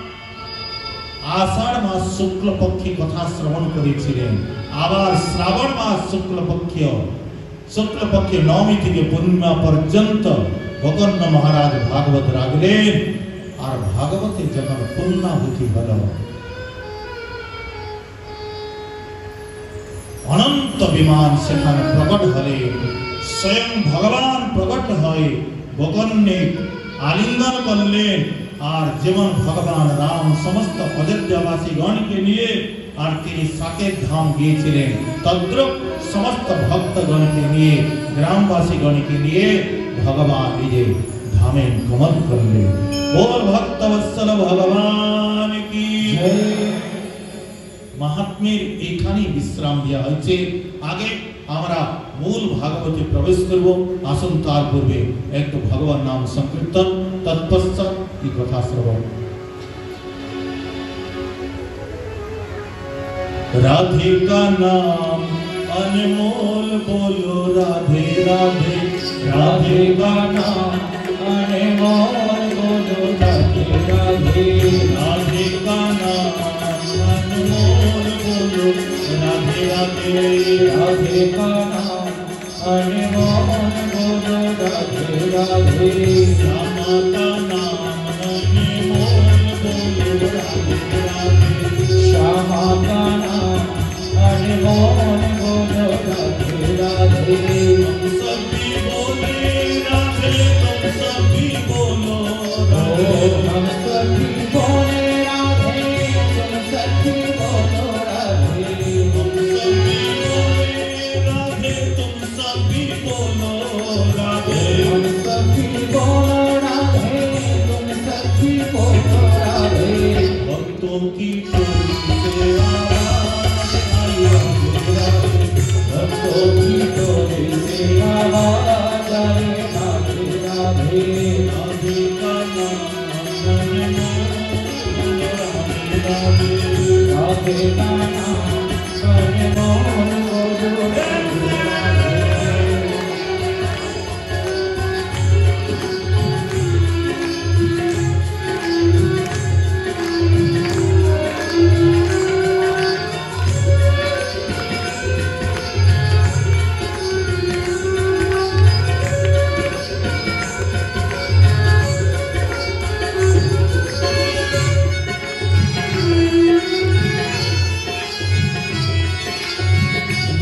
আষাঢ় মাস শুক্লপক্ষে কথা শ্রবণ করেছিলেন আবার শ্রাবণ মাস শুক্লপক্ষ শুক্লপক্ষে নবমী থেকে পূর্ণিমা পর্যন্ত গোকর্ণ মহারাজ ভাগবত রাখলেন। আর ভাগবতে যখন পূর্ণাহুতি হল অনন্ত বিমান সেখানে প্রকট হলে স্বয়ং ভগবান প্রকট হয়ে গোকর্ণে আলিঙ্গন করলেন। আর যেমন ভগবান রাম সমস্ত অযোধ্যাবাসী গণকে নিয়ে আর তিনি সাকেত ধাম গিয়েছিলেন তদ্রূপ সমস্ত ভক্তগণকে নিয়ে গ্রামবাসী গণকে নিয়ে ভগবান নিজে ধামে গমন করলেন। बोल भक्तवत्सल भगवान की जय। महात्मेर एखाने विश्राम दिया হয়েছে। आगे আমরা মূল ভাগবতে প্রবেশ করব। আসুন তার পূর্বে একটু ভগবান নাম সংকীর্তন তৎপশ্চাৎ কি কথা শ্রবণ। राधे का नाम अनमोल बोलो राधे राधे राधे का नाम अनमोल बोलो राधे राधे राधे का नाम अनमोल बोलो राधे राधे राधे का नाम अनमोल बोलो राधे राधे श्यामा का नाम अनमोल बोलो राधे राधे श्यामा का नाम अनमोल बोलो राधे राधे। तुम सभी बोले राधे तुम सभी बोलो राधे हम सभी बोले राधे तुम सभी बोलो राधे तुम सभी बोले राधे तुम सभी बोलो राधे हम सभी बोलो राधे तुम सभी बोलो राधे। भक्तों की भक्तों की टोली से आवाज आए राधे राधे राधे का नाम राधे राधे का नाम अनमोल बोलो राधे राधे।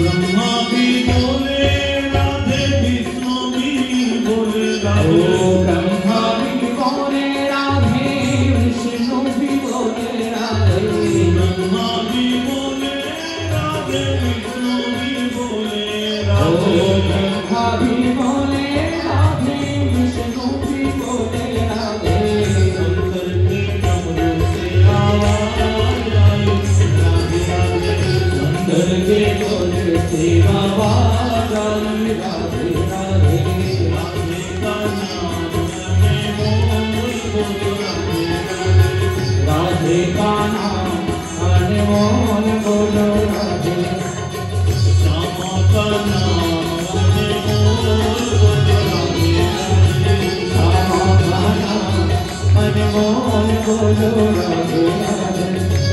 ब्रह्मा भी बोले राधे, विष्णु भी बोले राधे। ब्रह्मा भी बोले राधे, विष्णु भी बोले राधे। ब्रह्मा भी बोले राधे, विष्णु भी बोले राधे। ब्रह्मा भी बोले राधे, विष्णु भी बोले राधे। शंकर के डमरू से आवाज आई राधे राधे। शंकर के ढोल से आवाज आई राधे राधे। राधे का नाम में मोर बोलो राधे राधे। राधे का नाम अनमोल बोलो राधे। श्यामा का नाम में मोर बोलो राधे राधे। श्यामा का नाम अनमोल बोलो राधे राधे।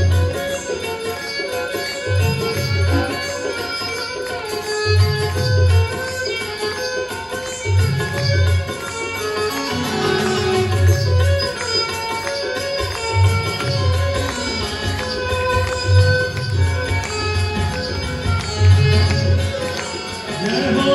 जय हो।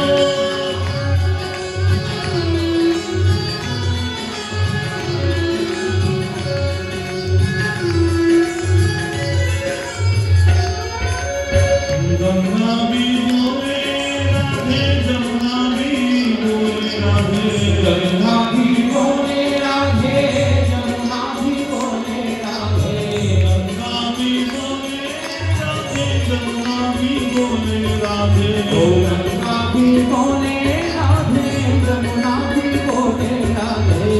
गंगा भी बोले राधे, जमुना भी बोले राधे। गंगा भी बोले राधे, जमुना भी बोले राधे। गंगा भी बोले राधे, जमुना भी बोले राधे। गंगा भी बोले राधे, जमुना भी बोले राधे।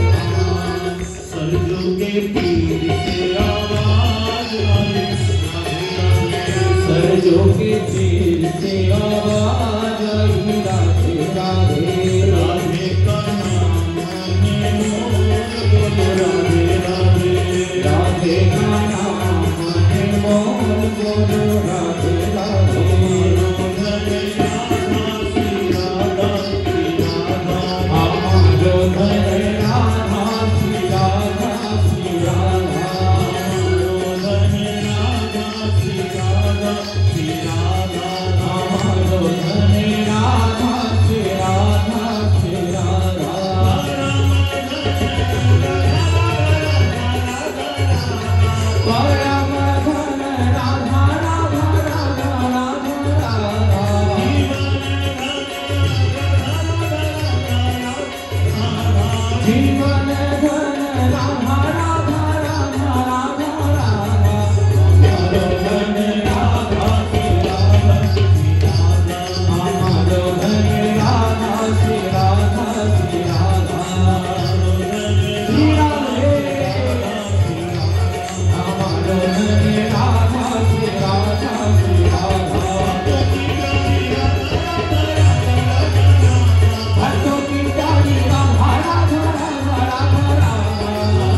सरजू के तीर से आवाज आई राधे राधे। सरजू के तीर से आवाज आई राधे राधे। राधे का नाम में मोर बोलो राधे राधे। राधे का नाम अनमोल बोलो राधे राधे। राधा श्री राधा श्री राधा। हमारो धन राधा श्री राधा श्री राधा। हमारो धन राधा श्री राधा श्री राधा। हमारो धन राधा श्री राधा श्री राधा। परम धन राधा राधा राधा राधा राधा। जीवन धन राधा राधा राधा राधा राधा। हमारो धन राधा श्री राधा श्री राधा। हमारो धन राधा श्री राधा श्री राधा। श्री राधे। हमारो धन राधा श्री राधा श्री राधा। भक्तों की प्यारी राधा राधा राधा राधा राधा।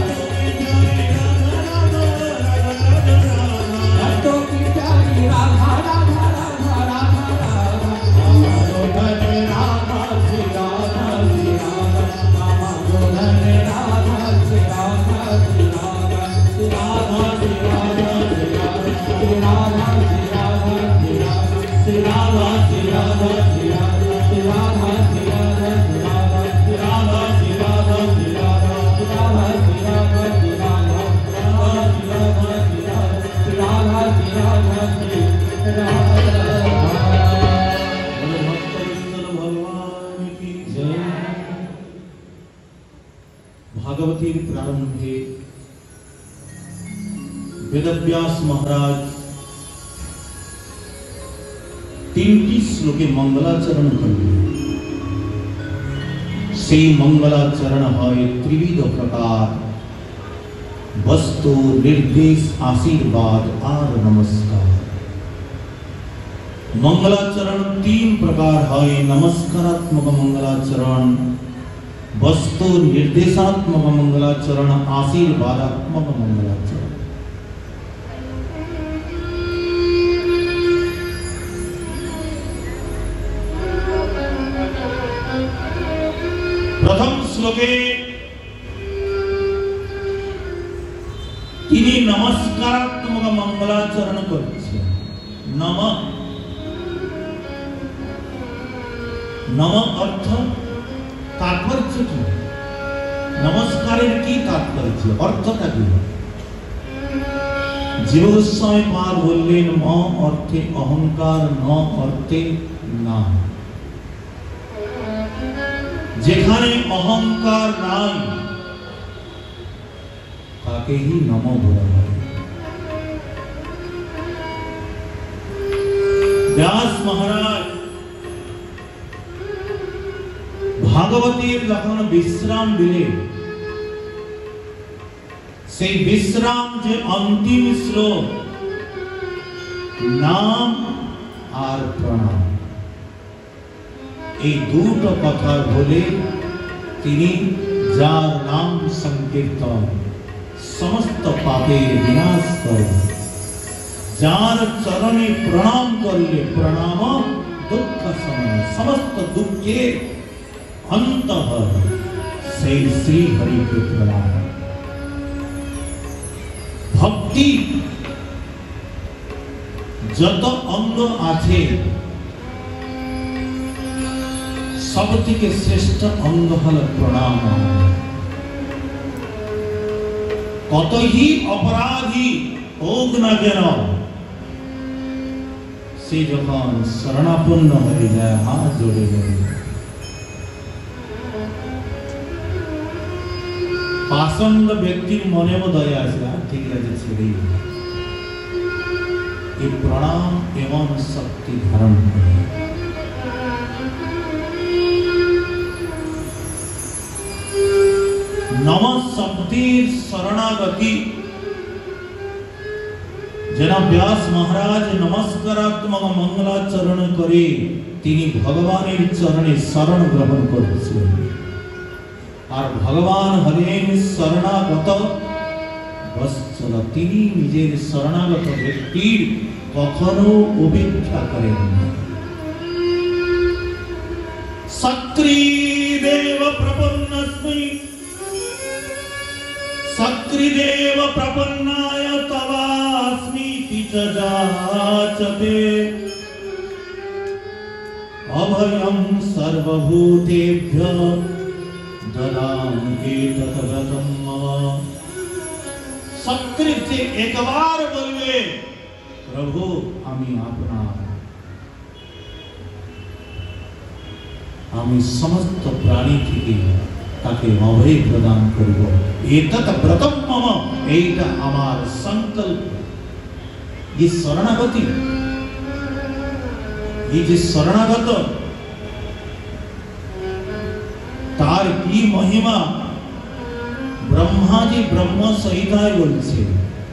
भक्तों की प्यारी राधा राधा राधा राधा राधा। हमारो धन राधा श्री राधा श्री राधा। हमारो धन राधा श्री राधा श्री राधा। श्री राधा श्री राधा श्री राधा। श्री राधा श्री राधा श्री राधा। श्री राधा श्री राधा श्री राधा। श्री राधा श्री राधा श्री राधा। श्री राधा श्री राधा श्री राधा। श्री राधा श्री राधा श्री राधा। श्री राधा श्री राधा श्री राधा। बोलो भक्तवत्सल भगवान की जय। भागवती प्रारंभे वेदव्यास महाराज तीनटी श्लोके मंगलाचरण करलेন। সেই मंगलाचरण হয় ত্রিবিধ প্রকার, বস্তু, নির্দেশ, आशीर्वाद और नमस्कार। मंगलाचरण तीन प्रकार है। नमस्कारात्मक मंगलाचरण, वस्तु निर्देशात्मक मंगलाचरण, आशीर्वादात्मक मंगलाचरण। प्रथम श्लोके তিনি নমস্কারাত্মক মঙ্গলাচরণ করছেন। নম নম অর্থ তাৎপর্য কি? নমস্কারের কি তাৎপর্য, অর্থটা কি? জীব গোস্বামী পাদ বললেন ম অর্থে অহংকার, ন অর্থে না। যেখানে অহংকার নাই তাকেই নম বলা হয়। ব্যাস মহারাজ ভাগবতীর যখন বিশ্রাম দিলেন, সেই বিশ্রাম যে অন্তিম শ্লোক নাম আর প্রণাম, এই দুটো কথা বলে তিনি যার নাম সংকীর্তন সমস্ত পাপের বিনাশ করে, যার চরণে প্রণাম করলে প্রণাম দুঃখ সময় সমস্ত দুঃখের অন্ত হয়, সেই শ্রী হরিকে প্রণাম। ভক্তি যত অঙ্গ আছে সব থেকে শ্রেষ্ঠ অঙ্গ হল প্রণাম। কতই অপরাধী হোক না কেন, সে যখন শরণাপন্ন হয়ে যায় হাত জোড়ে যায়, পাষণ্ড ব্যক্তির মনেও দয়া আসে, ঠিক আছে ছেড়ে এই প্রণাম এমন শক্তি ধারণ করে। নম শব্দের শরণাগতি যেন ব্যাস মহারাজ নমস্কারাত্মক মঙ্গলাচরণ করে তিনি ভগবানের চরণে শরণ গ্রহণ করছেন। আর ভগবান হলেন শরণাগত বৎসল, তিনি নিজের শরণাগত ব্যক্তির কখনো উপেক্ষা করেন না। সক্রীদেব প্রপন্নস্মি সক্রীদেব প্রপন্নায় তবাস্মিতি চ যাচতে অভয়ং সর্বভূতেভ্যঃ দদামি এতৎ ব্রতম মম। সক্রীদ যে একবার বলবে প্রভু আমি আপনার, আমি সমস্ত প্রাণী থেকে তাকে অভয় প্রদান করব, এতৎ ব্রতম মম, এইটা আমার সংকল্প। এই শরণাগতি, এই যে শরণাগত তার কি মহিমা ব্রহ্মাজি ব্রহ্ম সহিতায় বলছে।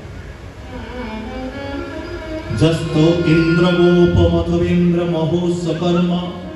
যস্তো ইন্দ্রগোপমথবেন্দ্র মহোৎস কর্ম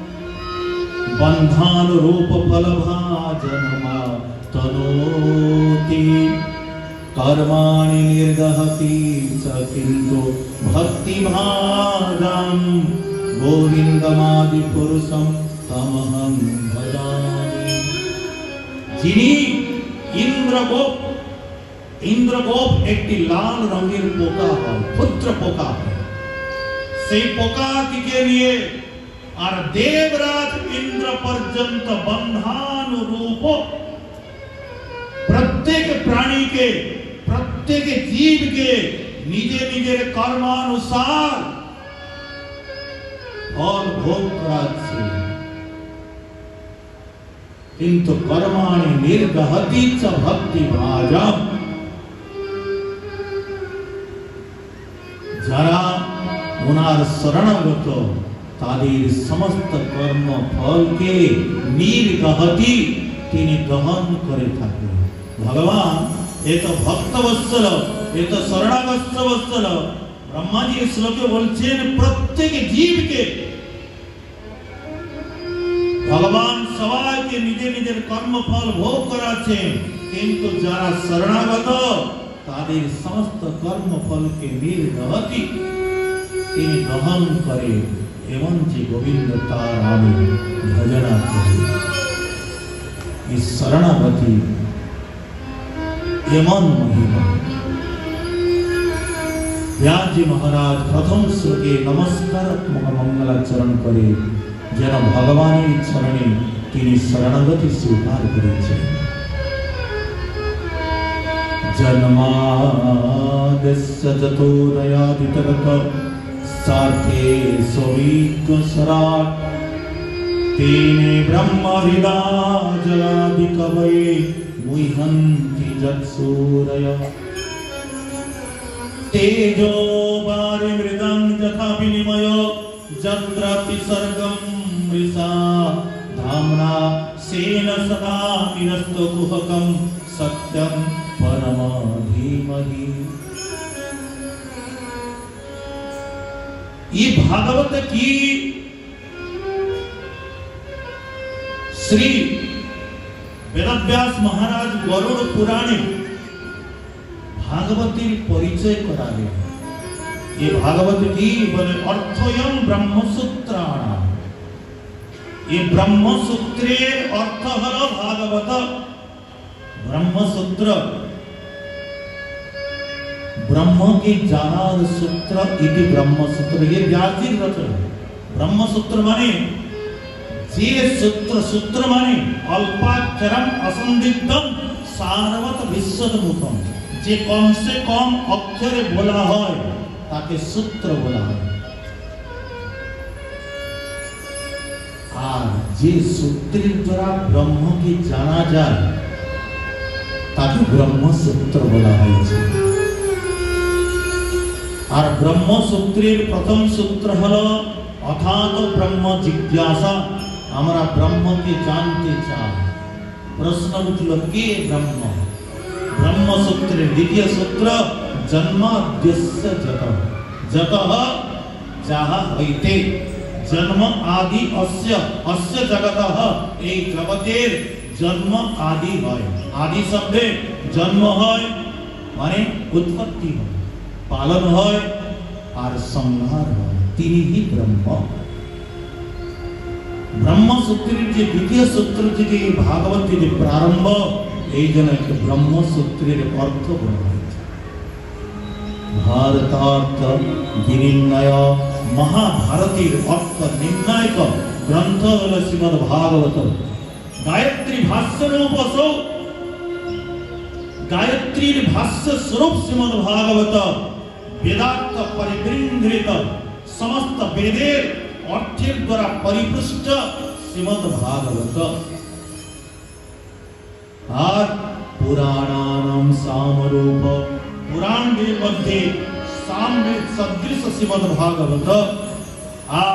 বন্ধান রূপ ফলভাজনমা তনোতি কর্মাণি নির্দহতি চ কিন্তু ভক্তিভাজাম গোবিন্দমাদি পুরুষম তমহং ভজামি। যিনি ইন্দ্রগোপ, ইন্দ্রগোপ একটি লাল রঙের পোকা হয়, ক্ষুদ্র পোকা হয়, সেই পোকাটিকে নিয়ে আর দেবরাজ ইন্দ্র পর্যন্ত বন্ধানুরূপ প্রত্যেক প্রাণীকে, প্রত্যেক জীবকে নিজে নিজের কর্মানুসার ফল ভোগ করাচ্ছে। কিন্তু কর্মাণি নির্দহতি চ ভক্তিভাজম, যারা ওনার শরণাগত তাদের সমস্ত কর্ম ফলকে নির্দহতি তিনি গ্রহণ করে থাকেন। ভগবান এত ভক্তবৎসল, এত শরণাগতবৎসল, ব্রহ্মাজি শ্লোকে বলছেন প্রত্যেক জীবকে ভগবান সবাইকে নিজের নিজের কর্মফল ভোগ করাচ্ছেন, কিন্তু যারা শরণাগত তাদের সমস্ত কর্মফলকে নির্দহতি তিনি গ্রহণ করে। এমন যে গোবিন্দ তার আমি ভজনা করি, এই শরণাগতি এমন মহিমা। ব্যাসজি মহারাজ প্রথম শ্লোকে নমস্কারাত্মক মঙ্গলাচরণ করে যেন ভগবানের চরণে তিনি শরণাগতি স্বীকার করেছেন। জন্মাদস্য যতোদয়াদিতরত সার্থে সবিজ্ঞসরাট তেনে ব্রহ্ম হৃদয় কবয়ে মুহ্যন্তি যৎসূরয় তেজো বারি মৃদং যথা বিনিময় যত্রাপি সর্গম মৃষা ধামনা সেন সদা নিরস্ত কুহকম সত্যম परम धीमहि। ये भागवत की श्री वेदव्यास महाराज गरुड़ पुराणे भागवती परिचय कराले। ये भागवत की बोले अर्थयम ब्रह्मसूत्राणा, ये ब्रह्मसूत्रे अर्थ हलो भागवत। ब्रह्मसूत्र ब्रह्म की जानार सूत्र इति ब्रह्मसूत्र, ये व्यास जी रचना। ब्रह्मसूत्र माने जे सूत्र, सूत्र माने अल्पाक्षरम असंदिग्धम सारवत विशदमुखम, जे कम से कम अक्षरे बोला है ताके सूत्र बोला है। আর যে সূত্রের দ্বারা ব্রহ্ম কি জানা যায় তাকে ব্রহ্মসূত্র বলা হয়েছে। আর ব্রহ্মসূত্রের প্রথম সূত্র হলো অথাত ব্রহ্ম জিজ্ঞাসা। আমরা ব্রহ্মকে জানতে চাই, প্রশ্ন উঠল কে ব্রহ্ম। ব্রহ্মসূত্রের দ্বিতীয় সূত্র জন্মাদ্যস্য যত, যত যাহা হইতে, জন্ম আদি অস্য, অস্য জগতঃ, এই জগতের জন্ম আদি হয়। আদি শব্দে জন্ম হয় মানে উৎপত্তি হয়, পালন হয় আর সংহার হয়, তিনিই ব্রহ্ম। ব্রহ্মসূত্রের যে দ্বিতীয় সূত্র থেকে ভাগবতের যে প্রারম্ভ, এই জন্য একটা ব্রহ্মসূত্রের অর্থ বলা হয়েছে। ভারতার্থ বিনির্ণয়, মহাভারতের অর্থ নির্ণায়ক গ্রন্থ হল শ্রীমদ্ ভাগবত। গায়ত্রী ভাষ্য রূপস, গায়ত্রীর ভাষ্য স্বরূপ শ্রীমদ্ ভাগবত। বেদার্থ পরিবৃঙ্ঘৃত, সমস্ত বেদের অর্থের দ্বারা পরিপুষ্ট শ্রীমদ্ ভাগবত। আর পুরাণানাম সামরূপ, পুরাণের মধ্যে সামবেদ সদৃশ শ্রীমদ্ ভাগবত। আর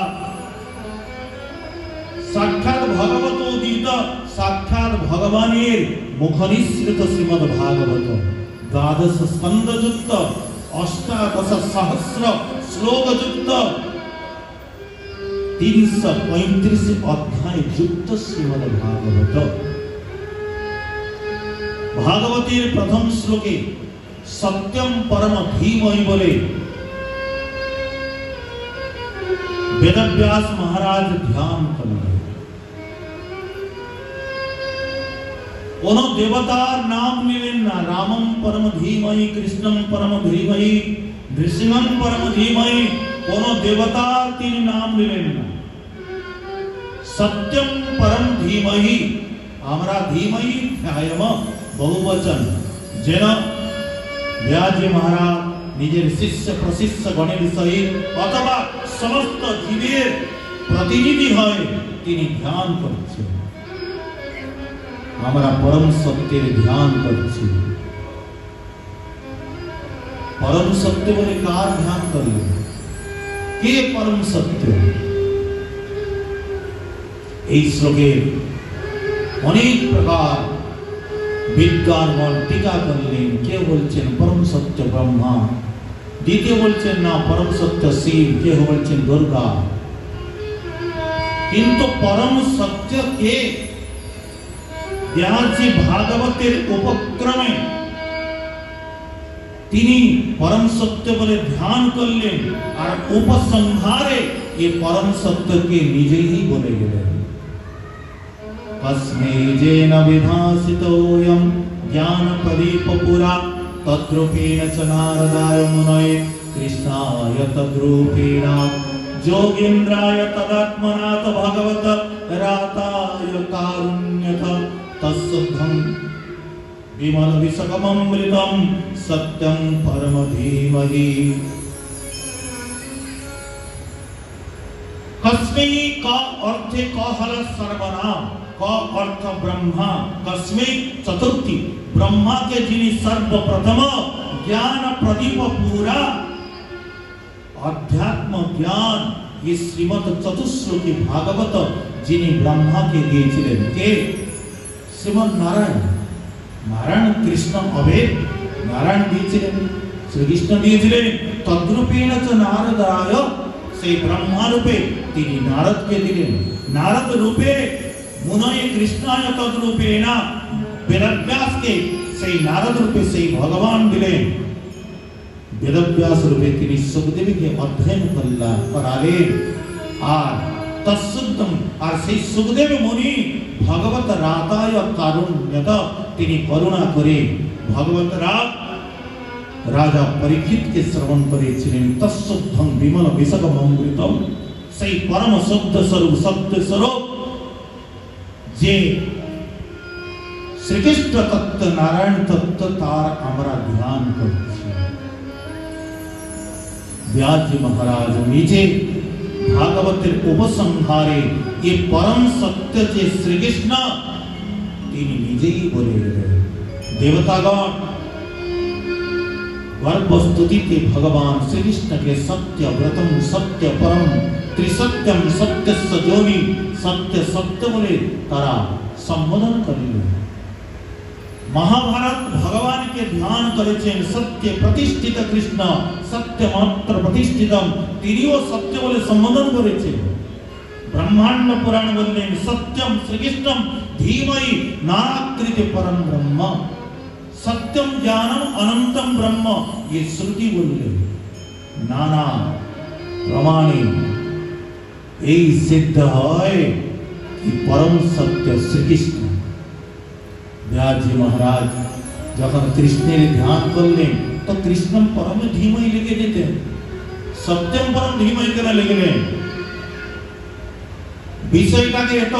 সাক্ষাৎ ভগবত গীত, সাক্ষাৎ ভগবানের মুখনিসৃত শ্রীমদ্ ভাগবত। দ্বাদশ স্কন্ধযুক্ত, অষ্টাদশ সহস্র শ্লোকযুক্ত, তিনশো পঁয়ত্রিশ অধ্যায় যুক্ত শ্রীমদ্ ভাগবত। ভাগবতের প্রথম শ্লোকে সত্যম পরম ধীমহি বলে বেদব্যাস মহারাজ ধ্যান করলেন। কোন দেবতার নাম নিলেন না। রামম পরম ধীমহি, কৃষ্ণম পরম ধীমহি, নৃসিংহম পরম ধীমহি, কোন দেবতার তিনি নাম নিলেন না। সত্যম পরম ধীমহি, আমরা ধীমহি ধ্যায়ম বহুবচন। যেন ব্যাসজি মহারাজ নিজের শিষ্য প্রশিষ্য গণের সহিত অথবা সমস্ত জীবের প্রতিনিধি হয়ে তিনি ধ্যান করছেন। আমরা পরম সত্যের ধ্যান করছি। পরম সত্য বলে কার ধ্যান করল? কে পরম সত্য? এই শ্লোকে অনেক প্রকার বিজ্ঞানগণ টিকা করলেন। কেউ বলছেন পরম সত্য ব্রহ্মা, দ্বিতীয় বলছেন না পরম সত্য শিব, কেউ বলছেন দুর্গা। কিন্তু পরম সত্য কে? ব্যাসজি ভাগবতের উপক্রমে তিনি পরম সত্য বলে ধ্যান করলেন, আর উপসংহারে এই পরম সত্যকে নিজেই বলে গেলেন। তস্মৈ যেন বিভাসিতোऽয়ং জ্ঞানপ্রদীপপুরা তদ্রূপেণ চ নারদায় মুনয়ে কৃষ্ণায় তদ্রূপেণ যোগীন্দ্রায় তদাত্মনা भागवत राताय कारुण्यथ तत्सुद्धं विमल विषकममृतं सत्यं परम धीमहि। कस्मै का अर्थे कहल सर्वनाम का अर्थ ब्रह्मा कस्मै चतुर्थी ब्रह्मा के जिनी सर्वप्रथम ज्ञान प्रदीप पूरा अध्यात्म ज्ञान ये श्रीमद् चतुश्लोकी भागवत जिनी ब्रह्मा के दिए के श्रीमद् नारायण नारायण कृष्ण अभेद नारायण दिए श्री कृष्ण दिए तद्रूपेण च नारदाय से ब्रह्मा रूपे তিনি नारदকে দিলেন नारद रूपे मुनये कृष्णाय तद्रूपेण वेदव्यासকে সেই नारद रूपे সেই भगवान দিলেন वेदव्यास रूपे তিনি सुखदेवকে অধ্যয়ন করলেন করালেন আর তৎসুদ্ধম আর সেই সুখদেব মুনি ভগবত রাতায় কারুণ্যত তিনি করুণা করে ভগবত রাত राजा परीक्षित के श्रवण करेছিলেন तत्सुद्धं विमल विषकममृतम সেই परम शुद्ध स्वरूप सत्य स्वरूप जे श्रीकृष्ण तत्व नारायण तत्व तार আমরা ध्यान করছি। व्यास जी महाराज নিজে भागवतेर उपसंहारे ये परम सत्य जे श्रीकृष्ण তিনি নিজেই বলে গেলেন। देवतागण गर्भस्तुति के भगवान श्री कृष्ण के सत्य व्रतम सत्य परम त्रिसत्यम सत्य सजोनी सत्य सत्य बोले तारा संबोधन करिलेन। महाभारत भगवान के ध्यान करेছেন सत्य प्रतिष्ठित कृष्ण सत्य मात्र प्रतिष्ठितम तिनिও सत्य बोले संबोधन करेছেন। ब्रह्मांड पुराण बोलলেন सत्यम श्री कृष्णम धीमहि नानाकृति परम ब्रह्म सत्यम ज्ञानम अनंतम ब्रह्म ये श्रुति बोलले नाना प्रमाणे এই सिद्ध হয় कि परम सत्य श्री कृष्ण। व्यास जी महाराज যখন কৃষ্ণের ধ্যান করলেন তো কৃষ্ণম परम धीमहि लिखे देते सत्यम परम धीमहि কেন লিখলেন বিষয়টাকে এত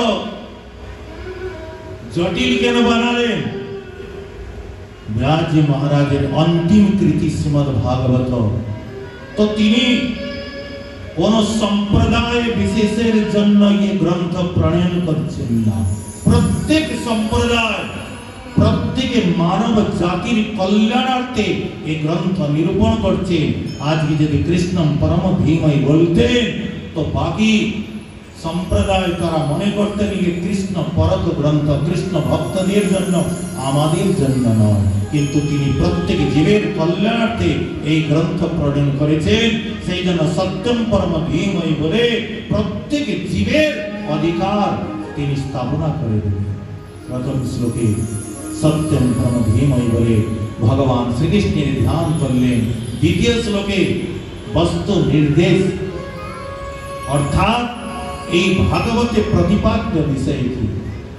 জটিল কেন বানালেন। व्यास जी महाराज अंतिम कृति श्रीमद् भागवत तो তিনি কোন সম্প্রদায় বিশেষের জন্য এই গ্রন্থ প্রণয়ন করছেন না। প্রত্যেক সম্প্রদায় প্রত্যেক মানব জাতির কল্যাণার্থে এই গ্রন্থ নিরূপণ করছে। আজকে যদি কৃষ্ণম পরম ধীমহি বলতেন তো বাকি সম্প্রদায় তারা মনে করতেন যে কৃষ্ণ পরম গ্রন্থ কৃষ্ণ ভক্তদের জন্য আমাদের জন্য নয়, কিন্তু তিনি প্রত্যেক জীবের কল্যাণার্থে এই গ্রন্থ প্রণয়ন করেছেন। সেই জন্য সত্যম পরম ধীমহি বলে প্রত্যেক জীবের অধিকার তিনি স্থাপনা করে দিলেন। প্রথম শ্লোকে সত্যম পরম ধীমহি বলে ভগবান শ্রীকৃষ্ণের ধ্যান করলেন। দ্বিতীয় শ্লোকে বস্তু নির্দেশ অর্থাৎ এই ভাগবতে প্রতিপাদ্য বিষয় কি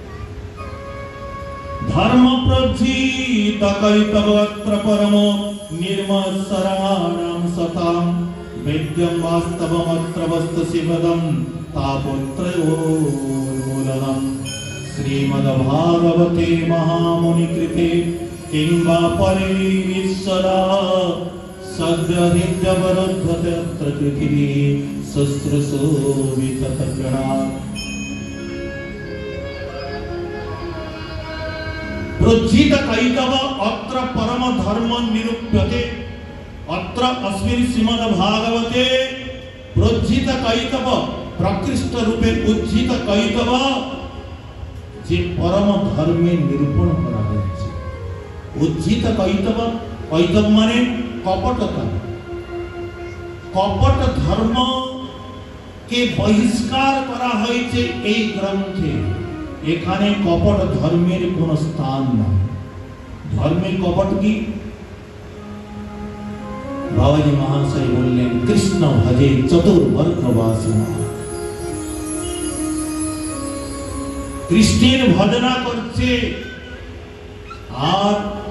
धर्म प्रज्जित कैतवत्र परम निर्मत्सराणां सतां वेद्यं वास्तवमत्र वस्तु शिवदं तापत्रयोर्मूलनं श्रीमद्भागवते महामुनिकृते किं वा परिनिश्चला सद्यहित्यवरुद्धते अत्र पृथिवी शुश्रूषो विततगणात् प्रज्जित कैतव अत्र परम धर्म निरूप्यते अत्र अस्मिन् श्रीमद् भागवते प्रज्जित कैतव प्रकृष्ट रूपे उज्जित कैतव जे परम धर्मे निरूपण करा হয়েছে। उज्जित कैतव कैतव माने कपटता कपट धर्म के बहिष्कार करा হয়েছে এই গ্রন্থে। এখানে কপট ধর্মের কোন স্থান নাই। ধর্মের কপট কি বাবাজি মহাশয় বললেন কৃষ্ণ ভজে চতুর্বর্গবাসিনা কৃষ্ণের ভজনা করছে আর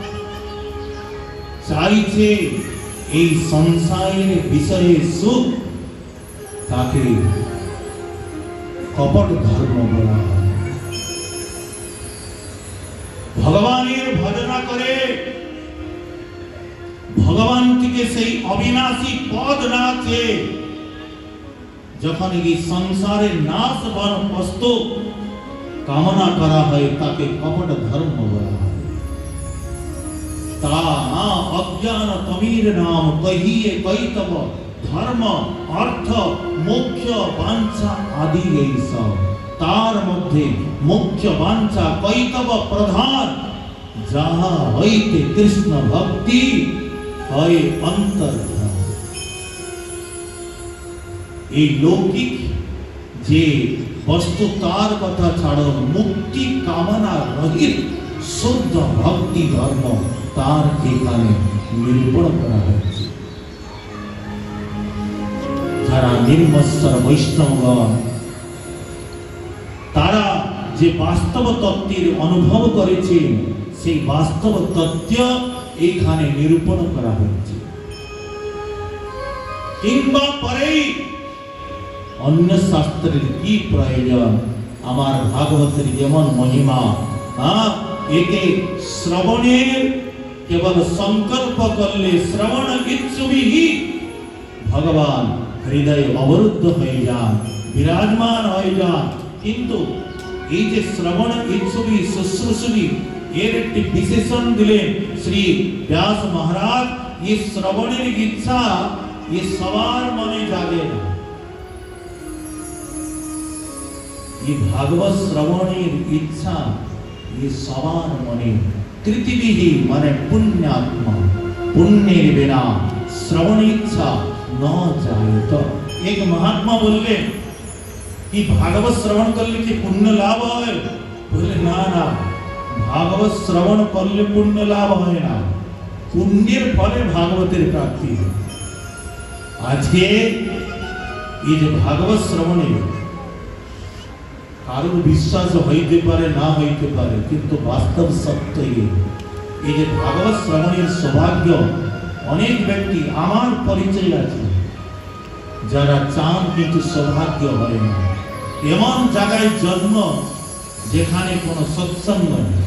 চাইছে এই সংসারের বিষয়ে সুখ তাকে কপট ধর্ম বলা হয়। ভগবানের ভজনা করে ভগবান থেকে সেই অবিনাশী পদ না আছে, যখন এই সংসারের নাশ বস্ত কামনা করা হয় তাকে কপট ধর্ম বলা হয়। তা না অজ্ঞান তমির নাম কহিয়ে কৈতব ধর্ম অর্থ মোক্ষ বাঞ্ছা আদি এই সব, তার মধ্যে মোক্ষ বাঞ্ছা কৈতব প্রধান, যাহা হইতে কৃষ্ণ ভক্তি হয় অন্তর্ধান। এই লৌকিক যে বস্তু তার কথা ছাড়ো, মুক্তি কামনা রহিত শুদ্ধ ভক্তি ধর্ম তার এখানে নিরূপণ করা হয়েছে। যারা নির্মৎসর বৈষ্ণবগণ তারা যে বাস্তব তত্ত্বের অনুভব করেছে, সেই বাস্তব তত্ত্ব এইখানে নিরূপণ করা হয়েছে। কিংবা পরেই অন্য শাস্ত্রের কি প্রয়োজন? আমার ভাগবতের যেমন মহিমা, হ্যাঁ, একে শ্রবণের কেবল সংকল্প করলে শ্রবণ ইচ্ছুবিহি ভগবান হৃদয়ে অবরুদ্ধ হয়ে যান, বিরাজমান হয়ে যান। কিন্তু এই যে শ্রবণ ইচ্ছুবি শুশ্রূষুবি এর একটি বিশেষণ দিলেন শ্রী ব্যাস মহারাজ। এই শ্রবণের ইচ্ছা এ সবার মনে জাগে না। এই ভাগবত শ্রবণের ইচ্ছা এ সবার মনে কৃতিবিহি মানে পুণ্যাত্মা, পুণ্যের বিনা শ্রবণ ইচ্ছা ন যায়। তো এক মহাত্মা বললেন কি ভাগবত শ্রবণ করলে কি পুণ্য লাভ হয়? বললে না না, ভাগবত শ্রবণ করলে পুণ্য লাভ হয় না, পুণ্যের ফলে ভাগবতের প্রাপ্তি হয়। আজকে এই যে ভাগবত শ্রবণে কারোর বিশ্বাস হইতে পারে না হইতে পারে, কিন্তু বাস্তব সত্য এই যে ভাগবত শ্রবণের সৌভাগ্য অনেক ব্যক্তি আমার পরিচয় আছে যারা চান কিন্তু সৌভাগ্য হয় না। এমন জায়গায় জন্ম যেখানে কোনো সৎসঙ্গ নেই,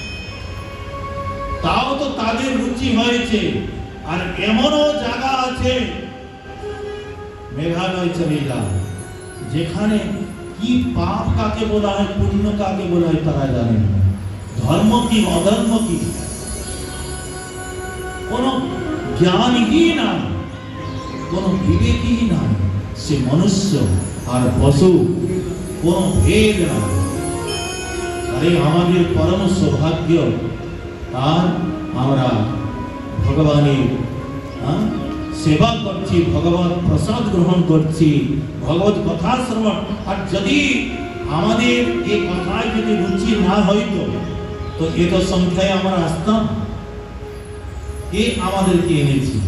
তাও তো তাদের রুচি হয়েছে। আর এমনও জায়গা আছে মেঘালয় চলে যান, যেখানে কি পাপ কাকে বলা হয়, পুণ্য কাকে বলা হয় তারা জানেন না, ধর্ম কি অধর্ম কি কোনো জ্ঞানই নাই, কোনো বিবেকই নাই। সে মনুষ্য আর পশু কোনো ভেদ নাই। আরে আমাদের পরম সৌভাগ্য, আর আমরা ভগবানের সেবা করছি, ভগবান প্রসাদ গ্রহণ করছি, ভগবত কথা শ্রবণ। আর যদি আমাদের এই কথায় যদি রুচি না হইতো তো এত সংখ্যায় আমরা আসতাম? এ আমাদেরকে এনেছি,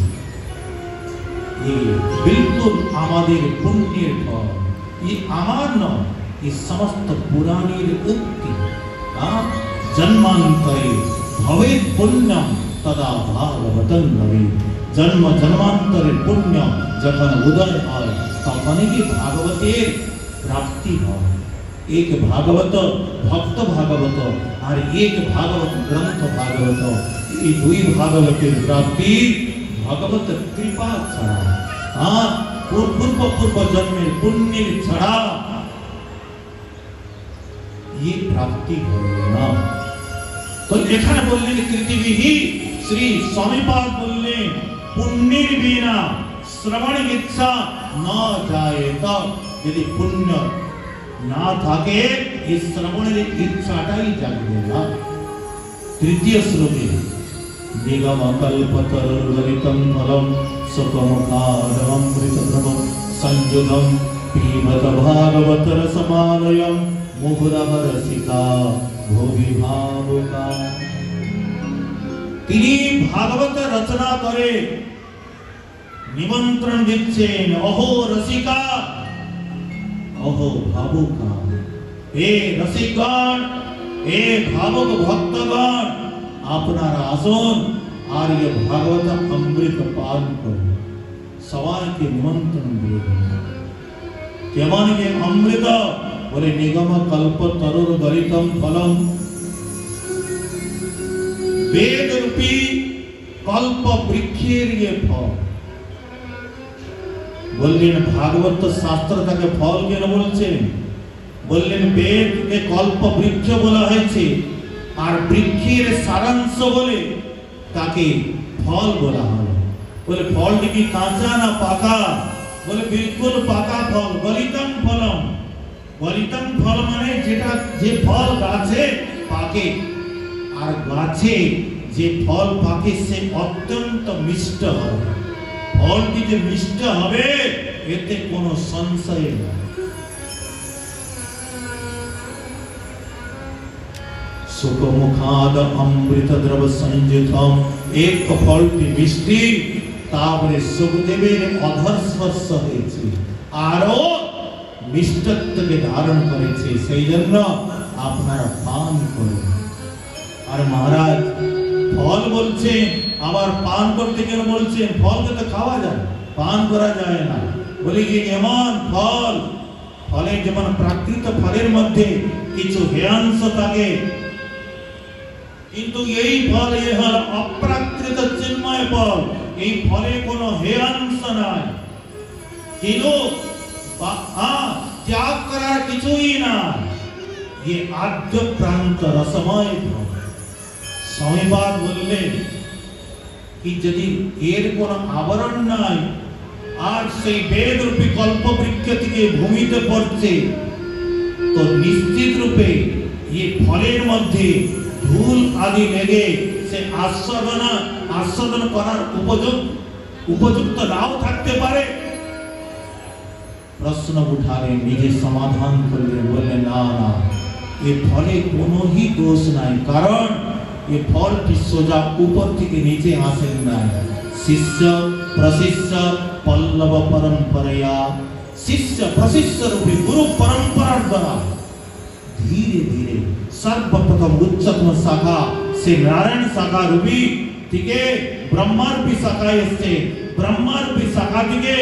বিলকুল আমাদের পুণ্যের ফল। ये আমার নয়, ये সমস্ত পুরাণের উক্তি। জন্মান্তরে ভবেৎ পুণ্যম তদা ভাগবতং ভবেৎ। জন্ম জন্মান্তরের পুণ্য যখন উদয় হয় তখনই কি ভাগবতের প্রাপ্তি হয়। এক ভাগবত ভক্ত ভাগবত আর এক ভাগবত গ্রন্থ ভাগবত, এই দুই ভাগবতের প্রাপ্তি ভগবত কৃপা ছাড়া, আর পূর্ব পূর্ব জন্মের পুণ্যের ছাড়া ये প্রাপ্তি হবে না। তো এখানে বললেন কৃতিবিহি, শ্রী স্বামীপাদ বললেন পুণ্যের বিনা শ্রবণ ইচ্ছা না যায়। তো যদি পুণ্য না থাকে এই শ্রবণের ইচ্ছাটাই জাগবে না। তৃতীয় শ্লোকে নিগম কল্পতরুর্গলিতং ফলম সুখমুখাদমৃতপ্রভম সংযুগম পিবত ভাগবত রসমালয়ম মুহুরঃ রসিকা ভোগী ভাবুকা। তিনি ভাগবত রচনা করে নিমন্ত্রণ দিচ্ছেন, অহো রসিকা, অহো ভাবুকা, হে রসিকগণ, হে ভাবুক ভক্তগণ, আপনারা আসুন আর ये ভাগবত অমৃত পান করুন। সবাইকে নিমন্ত্রণ দিয়ে কেমন যে অমৃত बोले निगम कल्प तरुर गलितम फलम, वेद रूपी कल्प वृक्षेर ये फल। बोलें भागवत शास्त्र ताके फल केन बोलছেন? बोलें वेद के कल्प वृक्ष बोला হয়েছে আর বৃক্ষের সারাংশ বলে তাকে ফল বলা হলো। बोले फलটি কি কাঁচা না পাকা? बोले बिल्कुल पाका फल। गलितम फलम, गलितम फल माने যেটা যে ফল গাছে পাকে, আর গাছে যে ফল পাকে সে অত্যন্ত মিষ্ট হয়। ফলটি যে মিষ্ট হবে এতে কোনো সংশয় নেই। सुखमुखाद अमृत द्रव संयुतम, एक फलटी मिष्टि तापरे सुखदेवेर अधर स्पर्श হয়েছে আরো মিষ্টত্বকে ধারণ করেছে, সেই জন্য আপনারা পান করুন। আর মহারাজ ফল বলছে আবার পান করতে কেন বলছেন? ফলকে তো খাওয়া যায়, পান করা যায় না। বলি কি এমন ফল, ফলে যেমন প্রাকৃত ফলের মধ্যে কিছু হেয়াংশ থাকে, কিন্তু এই ফল এ হল অপ্রাকৃত চিন্ময় ফল, এই ফলে কোনো হেয়াংশ নাই, কিন্তু ত্যাগ করার কিছুই না। ये आद्य प्रांत रसमय फल। स्वामीपाद बोलले कि यदि एर कोनो आवरण নাই, আর সেই বেদ রূপী কল্প বৃক্ষ থেকে ভূমিতে পড়ছে, তো নিশ্চিত রূপে ये ফলের মধ্যে ধুল আদি লেগে সে আস্বাদনা আস্বাদন করার উপযুক্ত উপযুক্ত নাও থাকতে পারে। প্রশ্ন উঠালে নিজে সমাধান করলে, বললে না না, এ ফলে কোনো হি দোষ নাই, কারণ এ ফলটি সোজা উপর থেকে নিচে আসেন নাই। শিষ্য প্রশিষ্য পল্লব পরম্পরা, শিষ্য প্রশিষ্য রূপে গুরু পরম্পরার দ্বারা ধীরে ধীরে সর্বপ্রথম উচ্চতম শাখা সে নারায়ণ শাখা রূপী থেকে ব্রহ্মারূপী শাখায় এসছে, ব্রহ্মারূপী শাখা থেকে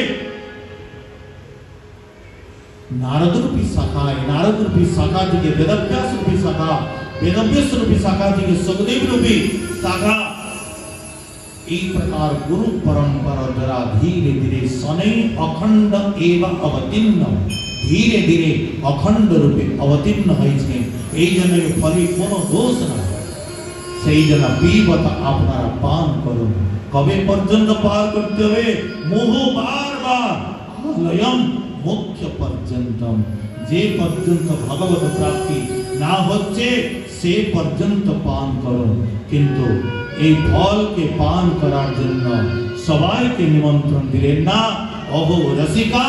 नारद रूपी शाखा, नारद रूपी शाखा থেকে वेदव्यास रूपी शाखा, वेदव्यास रूपी शाखा থেকে सुखदेव रूपी शाखा, এই प्रकार गुरु परंपरा द्वारा धीरे धीरे शनै अखंड एवं अवतीर्ण, धीरे धीरे अखंड रूपे अवतीर्ण হয়েছে। এই জন্য ফলে কোনো দোষ নাই, সেই জন্য পিবত আপনারা পান করুন। কবে পর্যন্ত পান করতে হবে? মোহ বারবার আলয়ম मुख्य पर्यंतम, जे पर्यंत भगवत प्राप्ति ना होच्छे से पर्यंत पान करो। किन्तु এই ফলকে পান করার জন্য সবাইকে নিমন্ত্রণ দিলেন না। অহো রসিকা,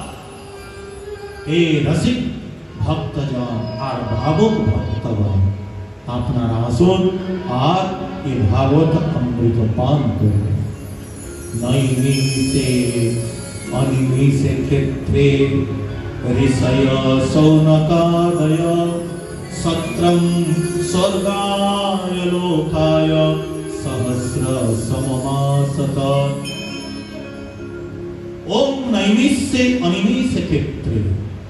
এই রসিক ভক্তজন আর ভাবুক ভক্তগণ, আপনারা আসুন আর এই ভাগবত অমৃত পান করুন। নৈমিষে अनिमिषे क्षेत्रे ऋषय शौनकादय सत्रं स्वर्गाय लोकाय सहस्र सममासत। ओम नैमिषे अनिमिषे क्षेत्रे,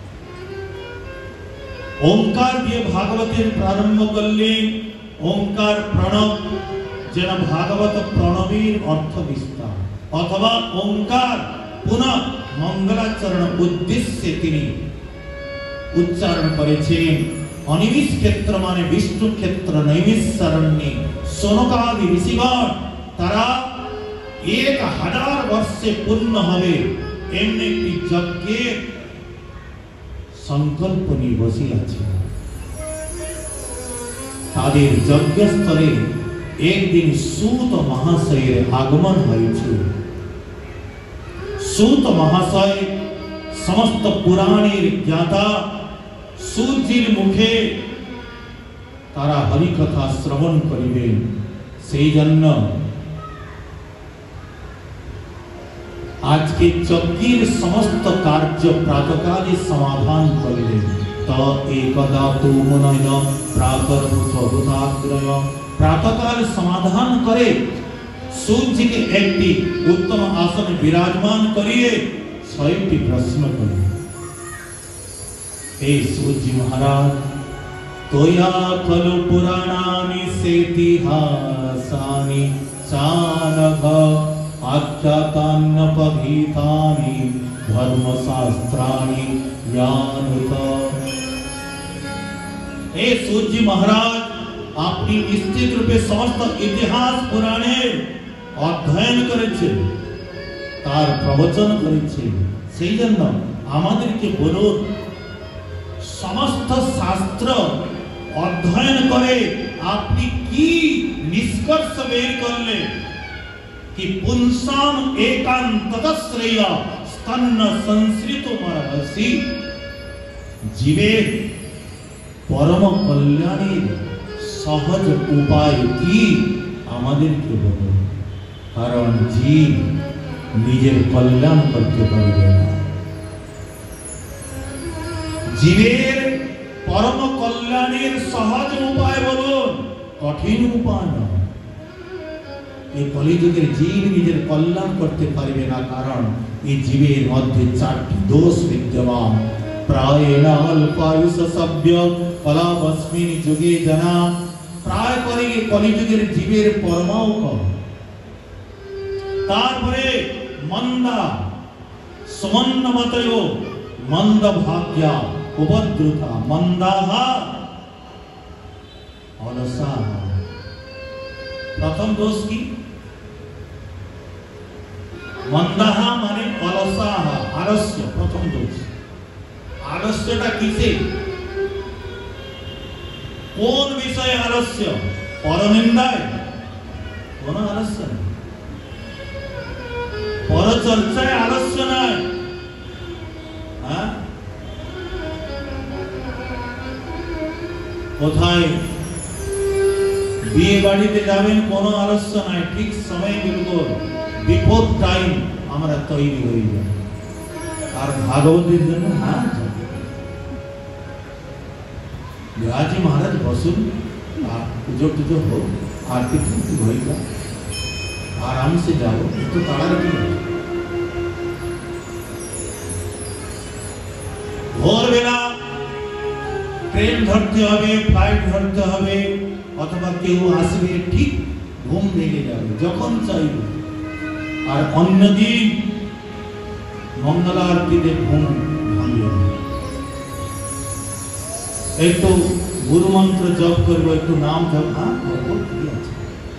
ओंकार দিয়ে ভাগবতের প্রারম্ভ করলেন। ओंकार প্রণব যেন ভাগবত প্রণবের অর্থ বিস্তার, অথবা ओंकार पुनः मंगलाचरण उद्देश्य তিনি उच्चारण করেছেন। অনিমিষ ক্ষেত্র মানে বিষ্ণু ক্ষেত্র, নৈমিষারণ্যে শৌনকাদি ঋষিগণ তারা এক হাজার বর্ষে পূর্ণ হবে এমনি একটি যজ্ঞের সংকল্প নিয়ে বসে আছে। তাদের যজ্ঞস্থলে একদিন सूत মহাশয়ের আগমন হয়েছে। सूत महाशय समस्त पुराणेर ज्ञाता, सूतजिर मुखे तारा हरि कथा श्रवण करिबेन, सेई जन्य आज के यज्ञेर समस्त कार्य प्रातःकाले समाधान करिलेन। त एकदा तु मुनय प्रातर्भूतभूताग्रय, प्रातःकाल समाधान करे सूर्य के একটি उत्तम आसन विराजमान करिए ছয়টি প্রশ্ন করেন। हे सूजी महाराज तोया खलु पुराणानि सेतिहासानि चानघ आख्यातान्यपभीतानि धर्मशास्त्राणि ज्ञानुत। हे सूजी महाराज আপনি নিশ্চিত রূপে সমস্ত ইতিহাস পুরাণের অধ্যয়ন করেছেন, তার প্রবচন করেছেন। সেই জন্য আমাদেরকে বলুন সমস্ত শাস্ত্র অধ্যয়ন করে আপনি কি নিষ্কর্ষ বের করলেন? কি পুংসাম একান্তশ্রেয় স্তন্য সংশ্রিত মরহসি, জীবের পরম কল্যাণের সহজ উপায় কি আমাদেরকে বলুন, কারণ জীব নিজের কল্যাণ করতে পারবে না। জীবের পরম কল্যাণের সহজ উপায় বলুন, কঠিন উপায় নয়। এই কলিযুগের জীব নিজের কল্যাণ করতে পারবে না, কারণ এই জীবের মধ্যে চারটি দোষ বিদ্যমান। প্রায়েণ অল্পায়ুষ সভ্য কলাবস্মিন যুগে জানা, প্রায় করে কলিযুগের জীবের পরমাও কম। তারপরে মন্দা সমন্বতয় মন্দ ভাগ্যা উপদ্রুতা মন্দাহা অলসাহা। প্রথম দোষ কি? মন্দাহা মানে অলসাহা, আলস্য। প্রথম দোষ আলস্যটা কিসে? কোন বিষয়ে আলস্য? পরনিন্দায় কোন আলস্য নেই, পরচর্চায় আলস্য নয়। হ্যাঁ, কোথায় বিয়ে বাড়িতে যাবেন কোন আলস্য নাই, ঠিক সময় বিলকুল বিফোর টাইম আমরা তৈরি হয়ে যাই। আর ভাগবতের জন্য হ্যাঁ বিরাজি মহারাজ বসুন, আর পুজো টুজো হোক, আরতি ঠাকুর হয়ে যাক, আরাম সে যাবো, একটু তাড়াতাড়ি। ভোরবেলা ট্রেন ধরতে হবে, ফ্লাইট ধরতে হবে, অথবা কেউ আসবে, ঠিক ঘুম ভেঙে যাবে যখন চাইবে। আর অন্যদিন মঙ্গলারতিতে ঘুম ভাঙবে না। একটু গুরু মন্ত্র জপ করবো, একটু নাম জপ, হ্যাঁ করবো, ঠিক আছে।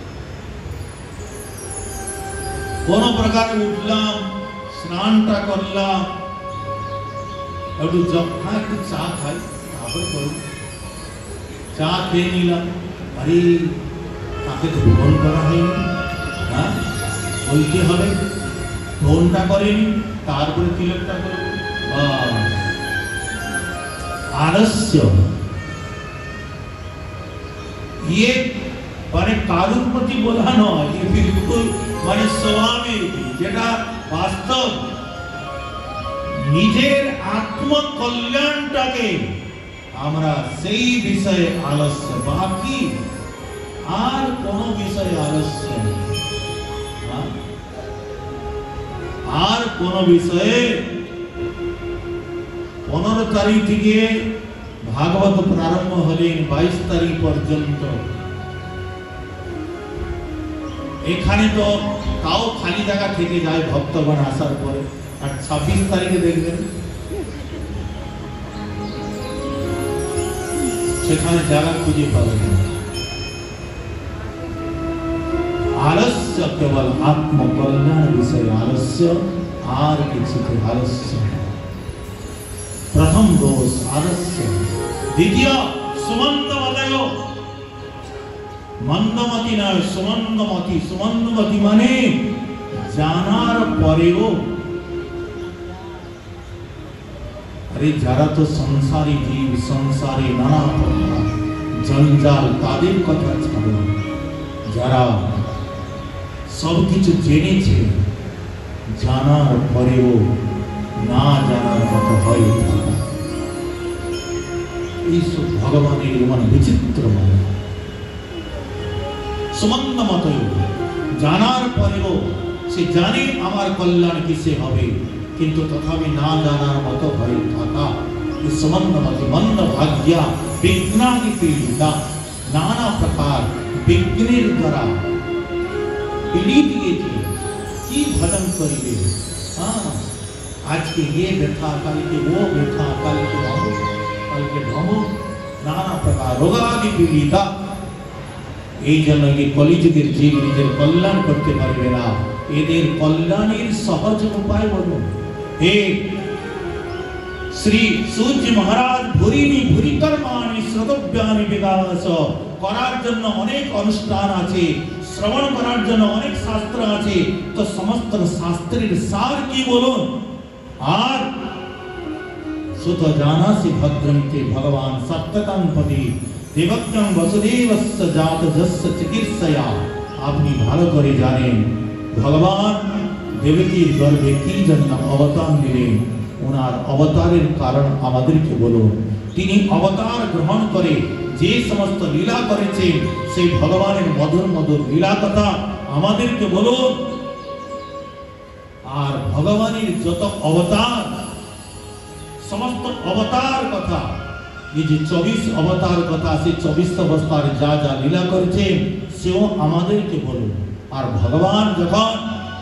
কোন প্রকারে উঠলাম, স্নানটা করলাম, একটু জপ, হ্যাঁ একটু চা খাই, তারপরে করব। চা খেয়ে নিলাম, আরে তাকে তো ফোন করা হয়নি, হ্যাঁ বলতে হবে, ফোনটা করেনি, তারপরে তিলকটা করবো। আলস্য ये মানে কারুর প্রতি বলা নয়, ये बिल्कुल মানে স্বভাবের, যেটা বাস্তব। নিজের আত্মকল্যাণটাকে আমরা সেই বিষয়ে আলস্য, বাকি আর কোন বিষয়ে আলস্য নেই, আর কোন বিষয়ে। পনেরো তারিখ থেকে ভাগবত প্রারম্ভ হলেন বাইশ তারিখ পর্যন্ত। এখানে তো তাও খালি জায়গা থেকে যায় ভক্তগণ আসার পরে, আর ছাব্বিশ তারিখে দেখবেন সেখানে জায়গা খুঁজে পাবেন না। আলস্য কেবল আত্মকল্যাণ বিষয়ে আলস্য, আর কিছুতে আলস্য। প্রথম দোষ আলস্য। দ্বিতীয় সুমন্দমতয়, মন্দমতি নয় সুমন্দমতি। সুমন্দমতি মানে জানার পরেও, আরে যারা তো সংসারী জীব, সংসারে নানা প্রকার জঞ্জাল, তাদের কথা ছাড়ো। যারা সবকিছু জেনেছে, জানার পরেও না জানার মতো হয় থাকা, এইসব ভগবানের মানে বিচিত্র মানে। সুমন্দমতয়, জানার পরেও সে জানে আমার কল্যাণ কিসে হবে, কিন্তু তথাপি না জানার মতো হয়ে থাকা, इस मंदमति मंद भाग्या विघ्नादि पीड़िता नाना प्रकार विघ्नेर द्वारा पीड़ित গিয়েছে কি ভজন করিবে। हाँ आज के ये व्यथा कल के वो व्यथा कल के अमुक कल के ढमुक नाना प्रकार रोगादि पीड़िता। এই জন্য এই কলিযুগের জীব নিজের কল্যাণ করতে পারবে না, এদের কল্যাণের সহজ উপায় বলুন। হে শ্রী সূর্য মহারাজ ভুরিনি ভুরি কর্মাণি শ্রোতব্যানি বিকাশ করার জন্য অনেক অনুষ্ঠান আছে, শ্রবণ করার জন্য অনেক শাস্ত্র আছে, তো সমস্ত শাস্ত্রের সার কি বলুন। আর সুত জানাসি ভদ্রন্তে ভগবান সত্যতম পদি দেবক্যং বসুদেবস্য জাতযস্য চিকিৎসয়া। আপনি ভালো করে জানেন ভগবান দেবকীর গর্ভে কি জন্য অবতার নিলেন, ওনার অবতারের কারণ আমাদেরকে বলুন। তিনি অবতার গ্রহণ করে যে সমস্ত লীলা করেছেন সেই ভগবানের মধুর মধুর লীলা কথা আমাদেরকে বলুন। আর ভগবানের যত অবতার সমস্ত অবতার কথা, এই যে চব্বিশ অবতার কথা, সেই চব্বিশ অবতার যা যা লীলা করেছেন সেও আমাদেরকে বলুন। আর ভগবান যখন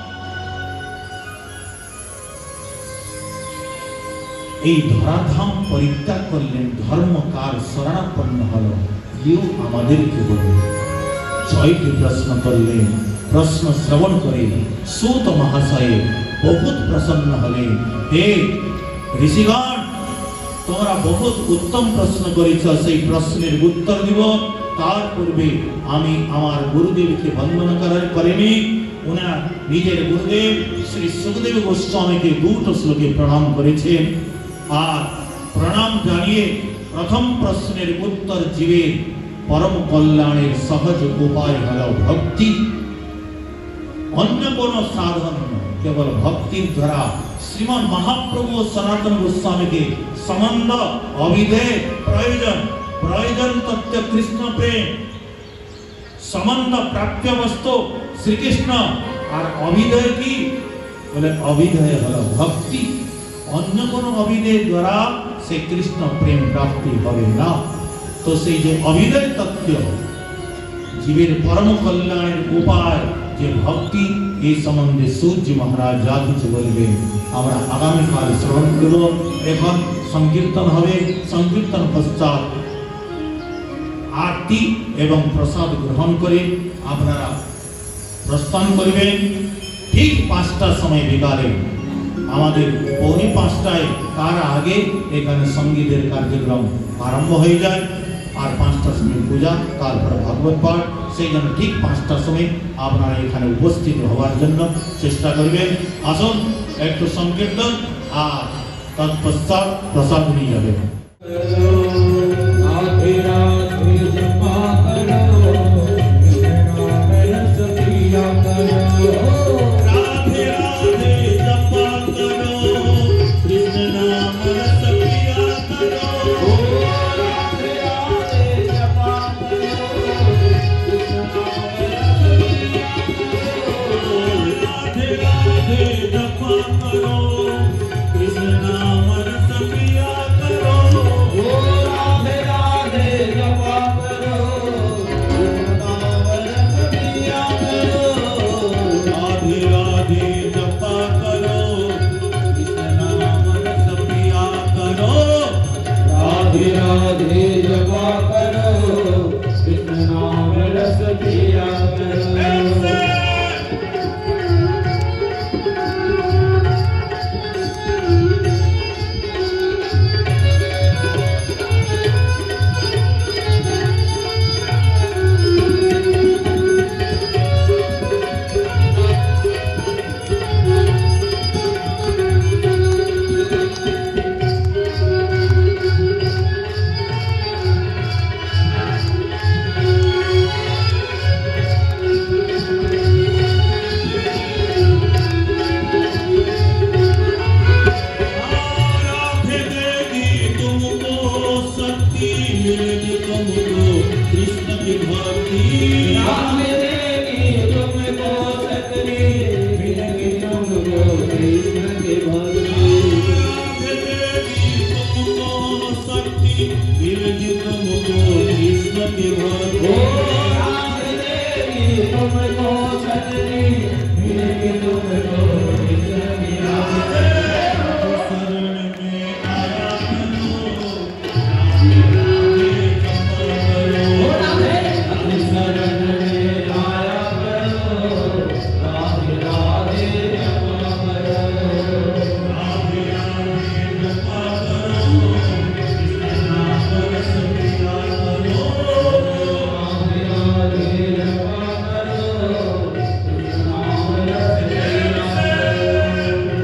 এই ধরাধাম পরিত্যাগ করলেন, ধর্মকার শরণাপন্ন হল, ইও আমাদেরকে বলুন। ছয়টি প্রশ্ন করলেন, প্রশ্ন শ্রবণ করে সূত মহাশয় বহুত প্রসন্ন হলেন। হে ঋষিগণ, তোমরা বহুত উত্তম প্রশ্ন করেছ, সেই প্রশ্নের উত্তর দিব। তার পূর্বে আমি আমার গুরুদেবকে বন্দনা করার করেনি, ওনার নিজের গুরুদেব শ্রী সুখদেব গোস্বামীকে দুটো শ্লোকে প্রণাম করেছেন। আর প্রণাম জানিয়ে প্রথম প্রশ্নের উত্তর জীবের পরম কল্যাণের সহজ উপায় হল ভক্তি। অন্য কোন সাধন কেবল ভক্তির দ্বারা শ্রীমন মহাপ্রভু সনাতন গোস্বামীকে সম্বন্ধ অবিধেয় প্রয়োজন প্রয়োজন তত্ত্ব কৃষ্ণ প্রেম সম্বন্ধ প্রাপ্য বস্তু শ্রীকৃষ্ণ। আর অবিধেয় কি বলে? অবিধেয় হল ভক্তি। অন্য কোন অবিধেয় দ্বারা সে কৃষ্ণ প্রেম প্রাপ্তি হবে না। তো সেই যে অবিধেয় তত্ত্ব জীবের পরম কল্যাণের উপায় যে ভক্তি, এই সম্বন্ধে সূর্য মহারাজ যা কিছু বলবেন আমরা আগামীকাল শ্রবণ করব। এখন সংকীর্তন হবে, সংকীর্তন পশ্চাৎ আরতি এবং প্রসাদ গ্রহণ করে আপনারা প্রস্থান করবেন। ঠিক পাঁচটার সময় বিকালে, আমাদের পৌনে পাঁচটায় তার আগে এখানে সঙ্গীতের কার্যক্রম আরম্ভ হয়ে যায়। আর পাঁচটার সময় পূজা, তারপর ভাগবত পাঠ। সেই জন্য ঠিক পাঁচটার সময় আপনারা এখানে উপস্থিত হওয়ার জন্য চেষ্টা করবেন। আসুন একটু সংকীর্তন আর তৎপশ্চাৎ প্রসাদ নিয়ে যাবেন। विरहित मुझको कृष्ण के भक्त राधे देवी तुमको छतरी मिलेगी तुमको कृष्ण की राधे शरण में आया करो राधे राधे जप करो राधे शरण में आया करो राधे राधे जप करो राधे राधे जप करो कृष्ण नाम रस पिया करो राधे राधे जप करो कृष्ण नाम रस पिया करो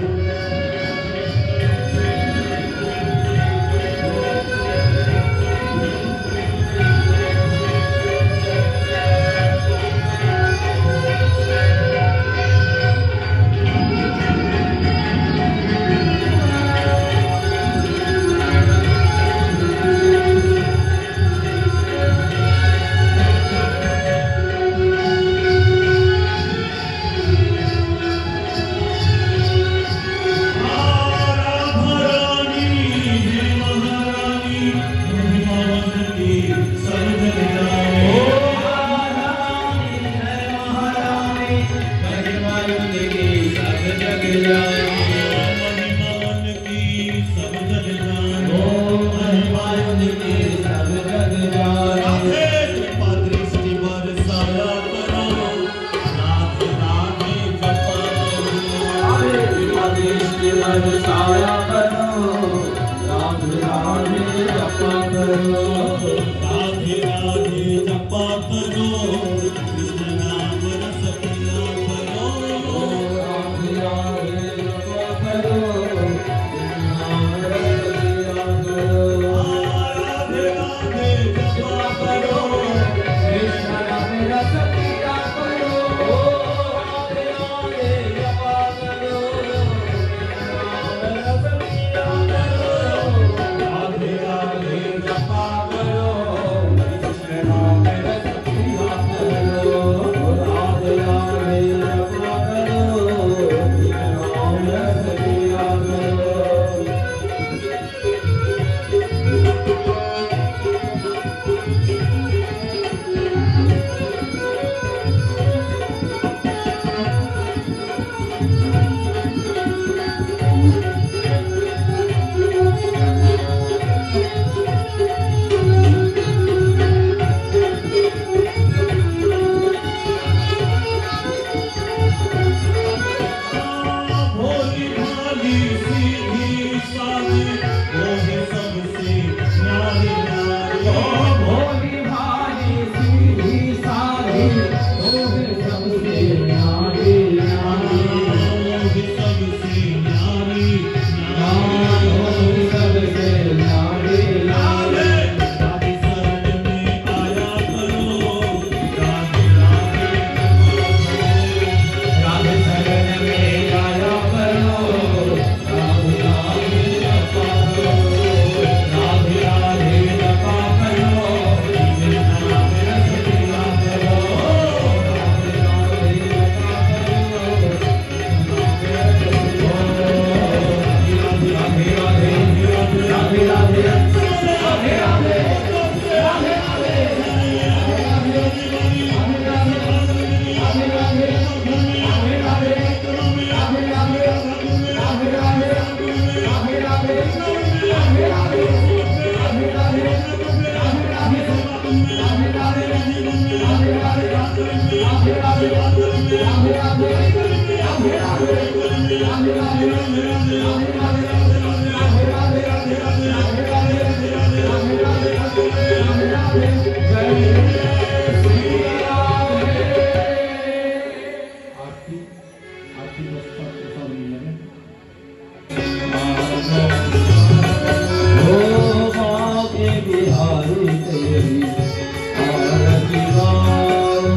साया करो राधे राधे जप करो राधे राधे जपा करो कृष्ण नाम रस पिया करो राधे राधे जप करो कृष्ण नाम रस पिया करो राधे राधे जपा करो कृष्ण नाम रस पिया करो राधे राधे जप करो राधे राधे जपा करो कृष्ण नाम रस पिया करो राधे राधे जपा करो कृष्ण नाम रस पिया करो भोली भाली सीधी सादी मोहे सबसे न्यारी नारी भोली भाली सीधी साधी मोहे सबसे न्यारी न्यारी मोहे सबसे न्यारी मोहे सबसे न्यारी राधे राधे शरण में आया करो राधे राधे जपा करो राधे शरण में आया करो राधे राधे जपा करो राधे राधे जपा करो कृष्ण नाम रस पिया करो राधे राधे जपा करो राधे राधे राधे राधे राधे राधे राधे आरती आरती बस्ता के सामने ओ भाग्य बिहारी तेरी आरती गाओ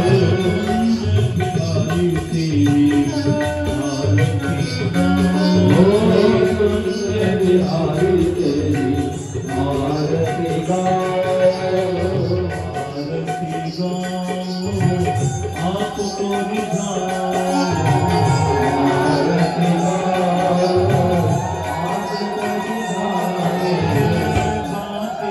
बिहारी तेरी आरती गाओ सुंदर बिहारी तेरी आरती गाओ आरती गाओ आपको रिझाओ आरती गाओ आपको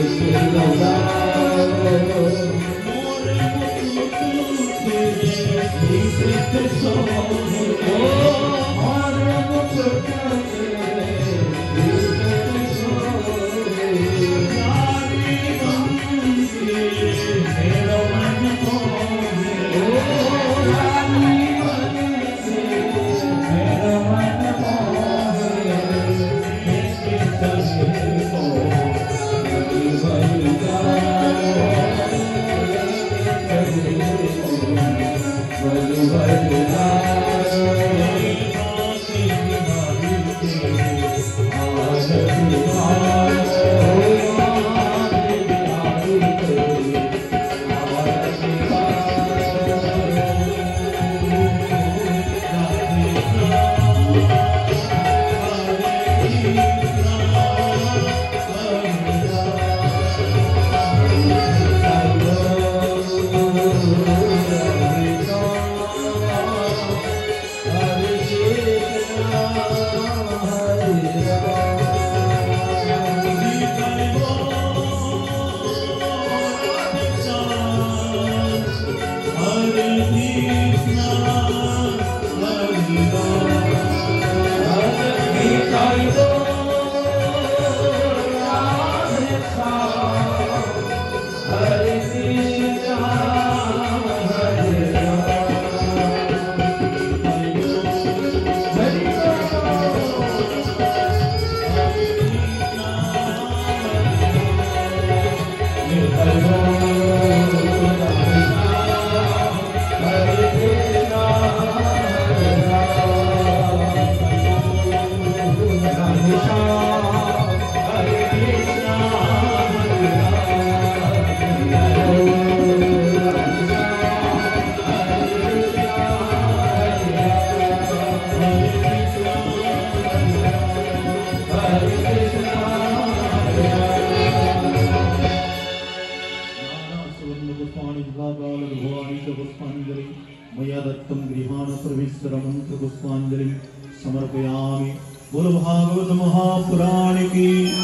मया दत्तं गृहाण सर्वेश्वरमंत्र पुष्पांजलि समर्पयामि। बोलो भागवत महापुराण की,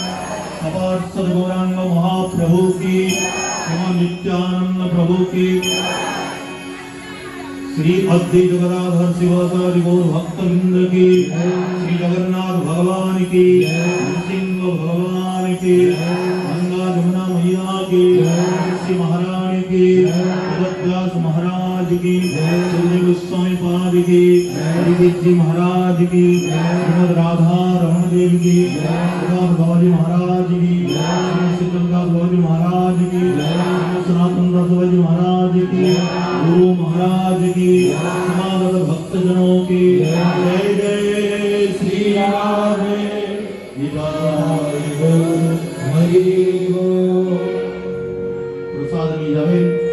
अपार सद्गौरांग महाप्रभु की, श्रीमान नित्यानंद प्रभु की, श्री अद्वैत गदाधर शिवाचार्य गौर भक्तवृंद की, श्री जगन्नाथ भगवान की, नृसिंह भगवान की, गंगा जमुना मैया की, श्री महारानी की, व्यास महाराज की, सुखदेव गोस्वामी पाद की, हरिदेव जी महाराज की, श्रीमद राधा रमण देव की, बाबाजी महाराज की, सिद्धंदास बाबाजी महाराज की, सनातन दास बाबाजी महाराज की, गुरु महाराज की, समागत भक्तजनों की जय जय श्री राधे हरि बोल। प्रसाद ली जावे।